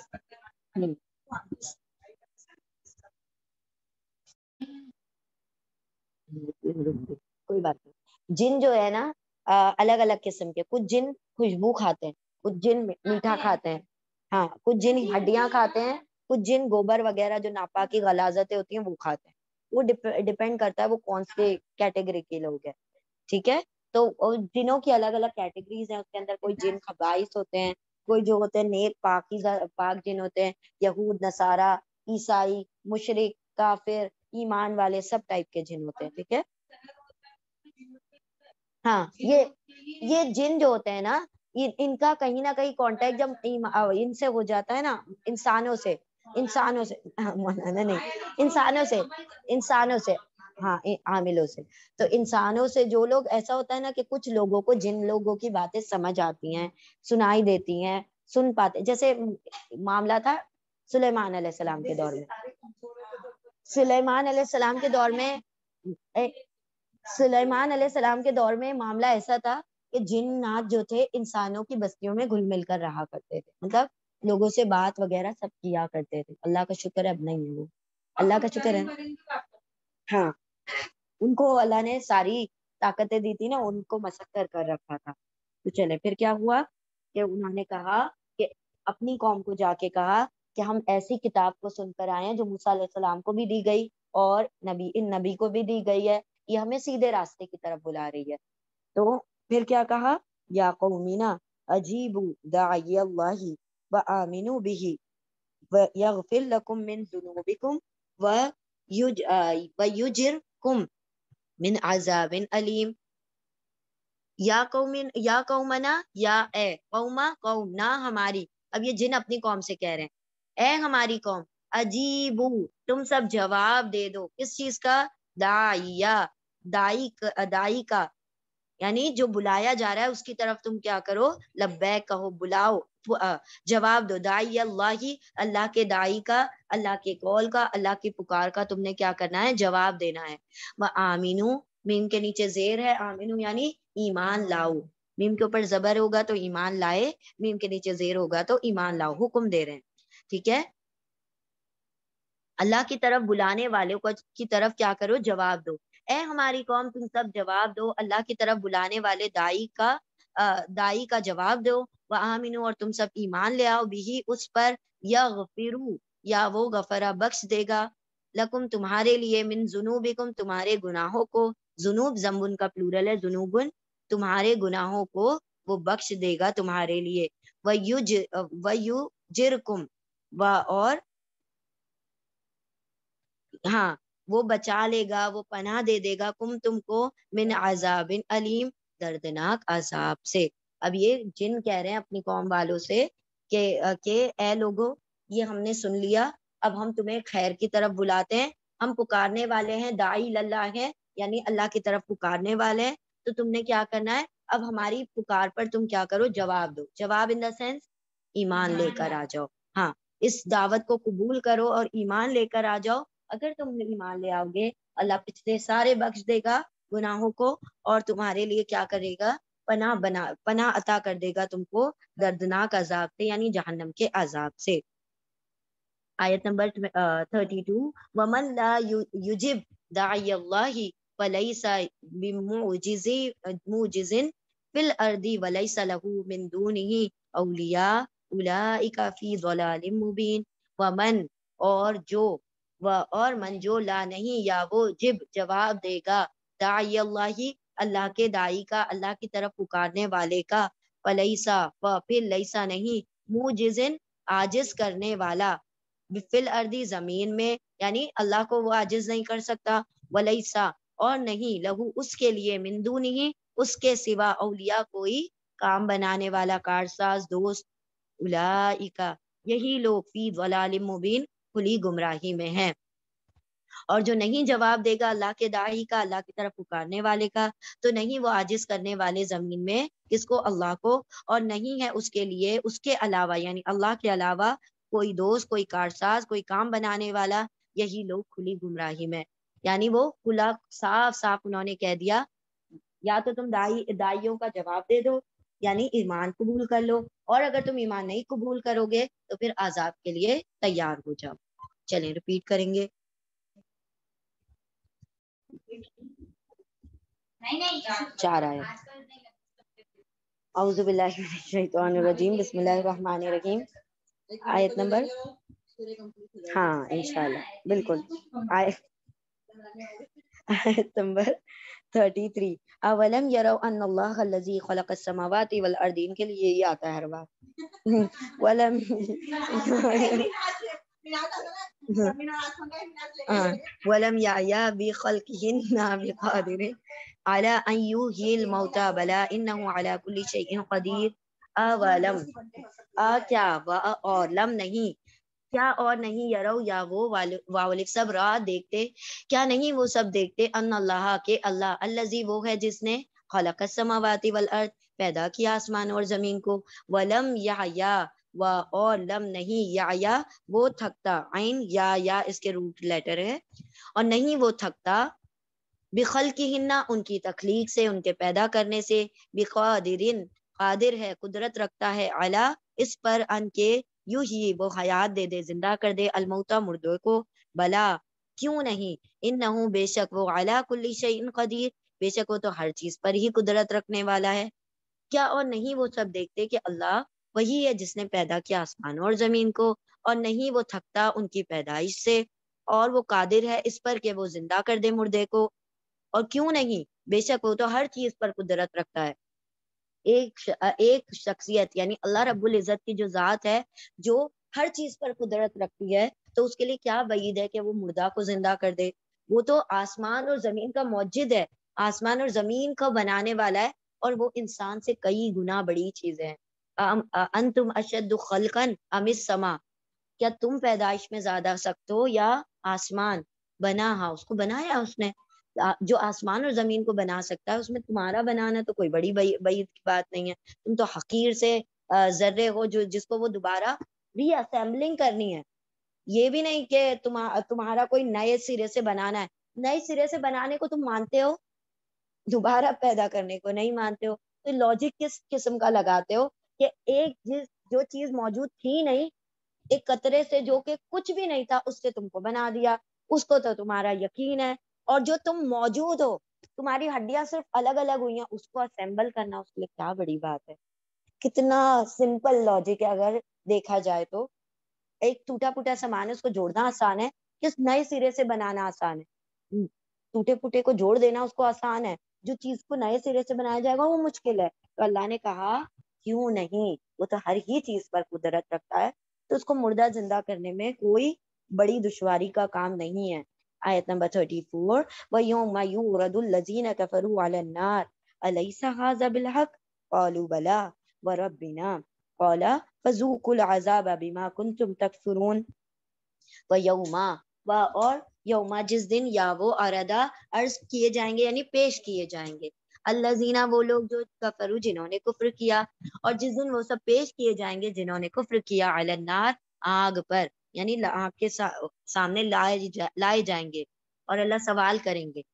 کوئی بات نہیں، جن جو ہے نا الگ الگ قسم کے، کچھ جن خوشبو کھاتے ہیں، کچھ جن میٹھا کھاتے ہیں، ہاں کچھ جن ہڈیاں کھاتے ہیں، کچھ جن گوبر وغیرہ جو ناپاکی غلاظتیں ہوتی ہیں وہ کھاتے ہیں، وہ ڈپینڈ کرتا ہے وہ کون سے کیٹیگری کے لوگ ہیں، ٹھیک ہے۔ تو جنوں کی الگ الگ کیٹیگریز ہیں، اس کے اندر کوئی جن خبائث ہوتے ہیں، کوئی جو ہوتے ہیں نیک پاکیزہ پاک جن ہوتے ہیں، یہود، نصارہ، عیسائی، مشرک، کافر، ایمان والے، سب ٹائپ کے جن ہوتے ہیں. ٹھیک ہے. ہاں یہ جن جو ہوتے ہیں نا ان کا کہیں نہ کہیں کانٹیکٹ جب ان سے ہو جاتا ہے نا، انسانوں سے مولانا نہیں، انسانوں سے ہاں عاملوں سے. تو انسانوں سے جو لوگ، ایسا ہوتا ہے نا کہ کچھ لوگوں کو جن لوگوں کی باتیں سمجھ آتی ہیں، سنائی دیتی ہیں، سن پاتے. جیسے معاملہ تھا سلیمان علیہ السلام کے دور میں. سلیمان علیہ السلام کے دور میں سلیمان علیہ السلام کے دور میں معاملہ ایسا تھا کہ جنات جو تھے انسانوں کی بستیوں میں گھل مل کر رہا کرتے تھے، مطلب لوگوں سے بات وغیرہ سب کیا کرتے تھے. اللہ کا شکر ہے اب نہیں ہے وہ، اللہ کا شکر ہے. ہاں ان کو اللہ نے ساری طاقتیں دی تھی نا، ان کو مسخر کر رکھا تھا. تو چلے پھر کیا ہوا کہ انہوں نے کہا کہ اپنی قوم کو جا کے کہا کہ ہم ایسی کتاب کو سن کر آئے ہیں جو موسیٰ علیہ السلام کو بھی دی گئی اور ان نبی کو بھی دی گئی ہے، یہ ہمیں سیدھے راستے کی طرف بلا رہی ہے. تو پھر کیا کہا، یا قومنا اجیبوا داعی اللہ وآمنوا بہ ویغفر لکم من ذنوبکم ویجرکم من عذاب علیم. یا قومنا، یا اے قوما، قوم نہ ہماری. اب یہ جن اپنی قوم سے کہہ رہے ہیں اے ہماری قوم، اجیبو تم سب جواب دے دو. کس چیز کا؟ دائی کا، یعنی جو بلایا جا رہا ہے اس کی طرف تم کیا کرو؟ لبیک کہو، بلاؤ، جواب دو. دائی اللہ، اللہ کے دائی کا، اللہ کے قول کا، اللہ کی پکار کا تم نے کیا کرنا ہے؟ جواب دینا ہے. وآمنو، میم کے نیچے زیر ہے، آمنو یعنی ایمان لاؤ. میم کے اوپر زبر ہوگا تو ایمان لائے، میم کے نیچے زیر ہوگا تو ایمان لاؤ. حکم دے رہے ہیں. ٹھیک ہے. اللہ کی طرف بلانے والوں کی طرف کیا کرو؟ جواب دو. اے ہماری قوم تم سب جواب دو، اللہ کی طرف بلانے والے دائی کا جواب دو. وآمنو، اور تم سب ایمان لے آؤ، بھی اس پر، یغفرو یا وہ غفرہ بخش دے گا، لکم تمہارے لیے، من ذنوبکم تمہارے گناہوں کو. ذنوب ذنبن کا پلورل ہے، ذنوبن تمہارے گناہوں کو وہ بخش دے گا تمہارے لیے. ویجرکم اور ہاں وہ بچا لے گا، وہ پناہ دے دے گا، کم تم کو، من عذاب علیم دردناک عذاب سے. اب یہ جن کہہ رہے ہیں اپنی قوم والوں سے کہ اے لوگو یہ ہم نے سن لیا، اب ہم تمہیں خیر کی طرف بلاتے ہیں، ہم پکارنے والے ہیں، داعی اللہ ہے یعنی اللہ کی طرف پکارنے والے ہیں. تو تم نے کیا کرنا ہے؟ اب ہماری پکار پر تم کیا کرو؟ جواب دو. جواب ان دا سینس ایمان لے کر آ جاؤ. ہاں اس دعوت کو قبول کرو اور ایمان لے کر آ جاؤ. اگر تم ایمان لے آؤ گے اللہ پچھلے سارے بخش دے گا گناہوں کو، اور تمہارے لیے کیا کرے گا؟ پناہ عطا کر دے گا تم کو دردناک عذاب سے، یعنی جہنم کے عذاب سے. آیت نمبر 32. ومن لا یجب داعی اللہ فلیس بمعجز فی الارض ولیس له من دونہ اولیاء اولئک فی ضلال مبین. ومن اور من جو لا نہیں یا وہ جواب دے گا داعی اللہ اللہ کے دائی کا، اللہ کی طرف پکارنے والے کا، فلیسا پھر لیسا نہیں، موجزن عاجز کرنے والا، فی الارض زمین میں یعنی اللہ کو وہ عاجز نہیں کر سکتا، ولیسا اور نہیں، لہو اس کے لیے، من دونہ اس کے سوا، اولیاء کوئی کام بنانے والا، کارساز، دوست، اولئک یہی لوگ، فی ضلال مبین کھلی گمراہی میں ہیں. اور جو نہیں جواب دے گا اللہ کے داعی کا، اللہ کی طرف پکارنے والے کا، تو نہیں وہ عاجز کرنے والے زمین میں کس کو؟ اللہ کو، اور نہیں ہے اس کے لیے اس کے علاوہ یعنی اللہ کے علاوہ کوئی دوست، کوئی کارساز، کوئی کام بنانے والا. یہی لوگ کھلی گمراہی میں، یعنی وہ کھلا صاف صاف انہوں نے کہہ دیا یا تو تم دائیوں کا جواب دے دو یعنی ایمان قبول کر لو، اور اگر تم ایمان نہیں قبول کرو گے تو پھر عذاب کے لیے تیار ہو جاؤ. چلیں ریپیٹ کریں گے. چار آئے. اعوذ باللہ من الشیطان الرجیم، بسم اللہ الرحمن الرحیم. آیت نمبر، ہاں انشاءاللہ بالکل. آیت نمبر 33. اولم یروا ان اللہ الذی خلق السماوات والارض، ان کے لیے یہی آتا ہے ہر بار. ولم ولم يعيا بخلقهن بقادر على أن يحيي الموتى بلى إنه على كل شيء قدير اولم کیا اور لم نہیں کیا اور نہیں یرو یا وہ والف سب را دیکھتے کیا نہیں وہ سب دیکھتے ان اللہ کے اللہ الذی وہ ہے جس نے خلق السماوات والارض پیدا کیا آسمان اور زمین کو ولم یحیا و اور لم نہیں یا وہ تھکتا عین یا اس کے روٹ لیٹر ہے اور نہیں وہ تھکتا بخلقہن ان کی تخلیق سے ان کے پیدا کرنے سے بقادرن قادر ہے قدرت رکھتا ہے علی اس پر ان کے یوں ہی وہ حیات دے دے زندہ کر دے الموتا مردوں کو بلا کیوں نہیں انہو بے شک وہ علی کل شیء قدیر بے شک وہ تو ہر چیز پر ہی قدرت رکھنے والا ہے کیا اور نہیں وہ سب دیکھتے کہ اللہ وہی ہے جس نے پیدا کیا آسمان اور زمین کو اور نہیں وہ تھکتا ان کی پیدائش سے اور وہ قادر ہے اس پر کہ وہ زندہ کر دے مردے کو اور کیوں نہیں بے شک وہ تو ہر چیز پر قدرت رکھتا ہے ایک شخصیت یعنی اللہ رب العزت کی جو ذات ہے جو ہر چیز پر قدرت رکھتی ہے تو اس کے لیے کیا وعید ہے کہ وہ مردہ کو زندہ کر دے وہ تو آسمان اور زمین کا موجد ہے آسمان اور زمین کو بنانے والا ہے اور وہ انسان سے کئی گنا بڑی چیزیں ہیں انتم اشد خلقا ام السما کیا تم پیدائش میں زیادہ سخت ہو یا آسمان بنا ہاں اس کو بنایا اس نے جو آسمان اور زمین کو بنا سکتا ہے اس میں تمہارا بنانا تو کوئی بڑی بعید کی بات نہیں ہے تم تو حقیر سے ذرے ہو جو جس کو وہ دوبارہ ری اسمبلنگ کرنی ہے یہ بھی نہیں کہ تمہارا کوئی نئے سرے سے بنانا ہے نئے سرے سے بنانے کو تم مانتے ہو دوبارہ پیدا کرنے کو نہیں مانتے ہو تو لاجک کس قسم کا لگاتے ہو کہ ایک جو چیز موجود تھی نہیں ایک قطرے سے جو کہ کچھ بھی نہیں تھا اس سے تم کو بنا دیا اس کو تو تمہارا یقین ہے اور جو تم موجود ہو تمہاری ہڈیاں صرف الگ الگ ہوئی ہیں اس کو اسمبل کرنا اس کے لیے کیا بڑی بات ہے کتنا سمپل لاجک ہے اگر دیکھا جائے تو ایک ٹوٹا پھوٹا سامان ہے اس کو جوڑنا آسان ہے کس نئے سرے سے بنانا آسان ہے ٹوٹے پھوٹے کو جوڑ دینا اس کو آسان ہے جو چیز کو نئے سرے سے بنایا جائے گا وہ مشکل ہے تو اللہ نے کہا کیوں نہیں وہ تو ہر ہی چیز پر قدرت رکھتا ہے تو اس کو مردہ زندہ کرنے میں کوئی بڑی دشواری کا کام نہیں ہے آیت نمبر 34 وَيَوْمَ يُعْرَضُ الَّذِينَ كَفَرُوا عَلَى النَّارِ أَلَيْسَ هَذَا بِالْحَقِّ قَالُوا بَلَى وَرَبِّنَا قَالَ فَذُوقُوا الْعَذَابَ بِمَا كُنْتُمْ تَكْفُرُونَ وَيَوْمَ اور یوما جس دن یا وہ عرضہ عرض کیے جائیں گے یعنی پیش کیے جائیں گے الذین وہ لوگ جو کفروا جنہوں نے کفر کیا اور جس دن وہ سب پیش کیے جائیں گے جنہوں نے کفر کیا علی النار آگ پر یعنی آگ کے سامنے لائے جائیں گے اور اللہ سوال کریں گے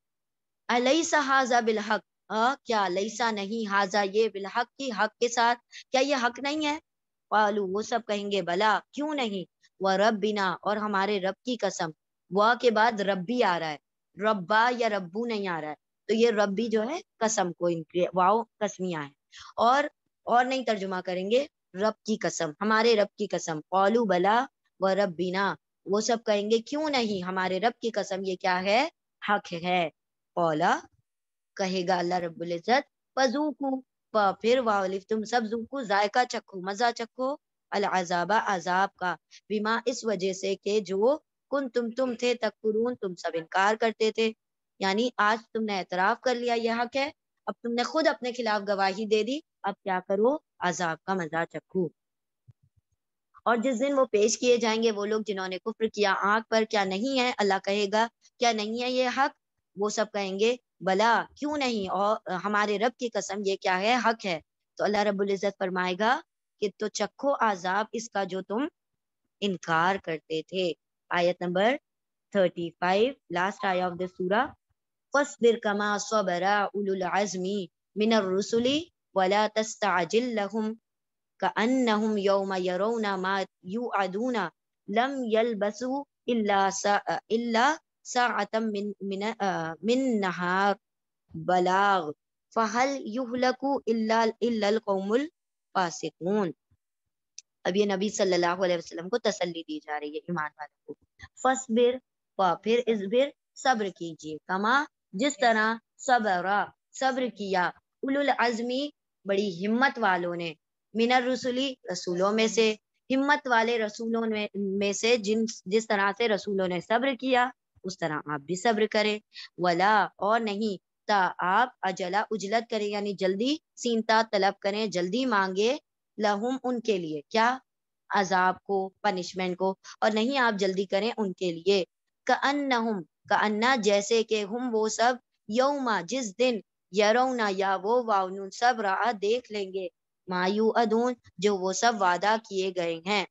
الیس ھذا بالحق کیا لیسا نہیں ھذا یہ بالحق کی حق کے ساتھ کیا یہ حق نہیں ہے قالوا وہ سب کہیں گے بلا کیوں نہیں وربنا اور ہمارے رب کی قسم وا کے بعد ربی آ رہا ہے ربا یا ربو نہیں آ رہا ہے تو یہ ربی جو ہے قسم کو واو قسمیاں ہے اور نہیں ترجمہ کریں گے رب کی قسم ہمارے رب کی قسم قالوا بلا وربنا وہ سب کہیں گے کیوں نہیں ہمارے رب کی قسم یہ کیا ہے حق ہے قولا کہے گا اللہ رب العزت فذوقوا پھر واولف تم سب ذوقو ذائقہ چکھو مزہ چکھو العذاب عذاب کا بما اس وجہ سے کہ جو تم تھے تکفرون تم سب انکار کرتے تھے یعنی آج تم نے اعتراف کر لیا یہ حق ہے اب تم نے خود اپنے خلاف گواہی دے دی اب کیا کرو عذاب کا مزہ چکھو اور جس دن وہ پیش کیے جائیں گے وہ لوگ جنہوں نے کفر کیا آنکھ پر کیا نہیں ہے اللہ کہے گا کیا نہیں ہے یہ حق وہ سب کہیں گے بلا کیوں نہیں اور ہمارے رب کی قسم یہ کیا ہے حق ہے تو اللہ رب العزت فرمائے گا کہ تو چکھو عذاب اس کا جو تم انکار کرتے تھے آیت نمبر 35 لاسٹ آیا آف دا سورہ فاصبر كما صبر اولو العزم من الرسل ولا تستعجل لهم كأنهم يوم يرون ما يوعدون لم يلبثوا إلا ساعة من نهار بلاغ فهل يهلك إلا القوم الفاسقون اب یہ نبی صلی اللہ علیہ وسلم کو تسلی دی جا رہی ہے ایمان والوں کو فصبر پھر اصبر صبر کیجیے کما جس طرح صبر کیا اولو العزمی بڑی ہمت والوں نے من الرسلی رسولوں میں سے ہمت والے رسولوں میں سے جس طرح سے رسولوں نے صبر کیا اس طرح آپ بھی صبر کریں، ولا اور نہیں تا آپ اجلا اجلت کریں یعنی جلدی سینتا طلب کریں، جلدی مانگے لہم ان کے لیے کیا، عذاب کو، پنشمنٹ کو، اور نہیں آپ جلدی کریں ان کے لیے، کأنہم کأنا جیسے کہ ہم وہ سب یوما جس دن یرونا یا وہ واؤنون سب رہا دیکھ لیں گے ما یوعدون جو وہ سب وعدہ کیے گئے ہیں،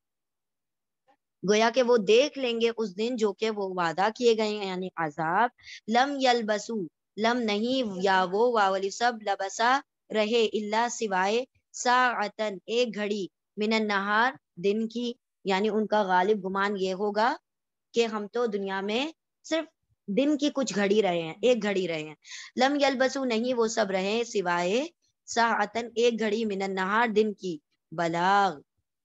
گویا کہ وہ دیکھ لیں گے اس دن جو کہ وہ وعدہ کیے گئے ہیں یعنی عذاب، لم یلبسو لم نہیں یا وہ واولی سب لبسا رہے اللہ سوائے ساعتن ایک گھڑی من النہار دن کی، یعنی ان کا غالب گمان یہ ہوگا کہ ہم تو دنیا میں صرف دن کی کچھ گھڑی رہے ہیں، ایک گھڑی رہے ہیں، لم یلبسو نہیں وہ سب رہے سوائے ساعتن ایک گھڑی من النہار دن کی، بلاغ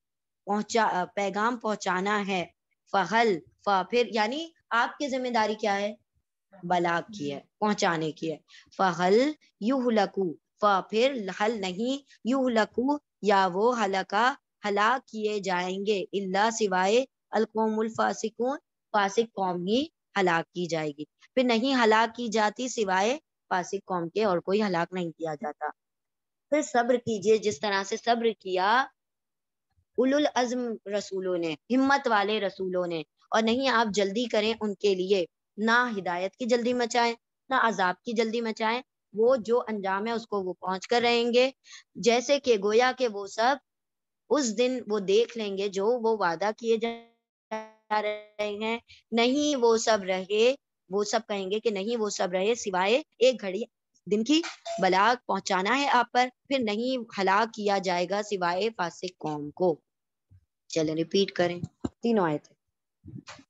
پیغام پہنچانا ہے، فہل پھر یعنی آپ کی ذمہ داری کیا ہے، بلاغ کی ہے، پہنچانے کی ہے، فہل یہلکو پھر حل نہیں یہلکو یا وہ ہلاک کیے جائیں گے اللہ سوائے القوم الفاسقون فاسق قوم ہی ہلاک کی جائے گی، پھر نہیں ہلاک کی جاتی سوائے فاسق قوم کے، اور کوئی ہلاک نہیں کیا جاتا۔ پھر صبر کیجئے جس طرح سے صبر کیا اولو العزم رسولوں نے، ہمت والے رسولوں نے، اور نہیں آپ جلدی کریں ان کے لیے، نہ ہدایت کی جلدی مچائیں نہ عذاب کی جلدی مچائیں، وہ جو انجام ہے اس کو وہ پہنچ کر رہیں گے، جیسے کہ گویا کہ وہ سب اس دن وہ دیکھ لیں گے جو وہ وعدہ کیے جا رہے ہیں، نہیں وہ سب رہے، وہ سب کہیں گے کہ نہیں وہ سب رہے سوائے ایک گھڑی دن کی، بلاغ پہنچانا ہے آپ پر، پھر نہیں ہلاک کیا جائے گا سوائے فاسق قوم کو۔ چلیں ریپیٹ کریں تینوں آیتیں۔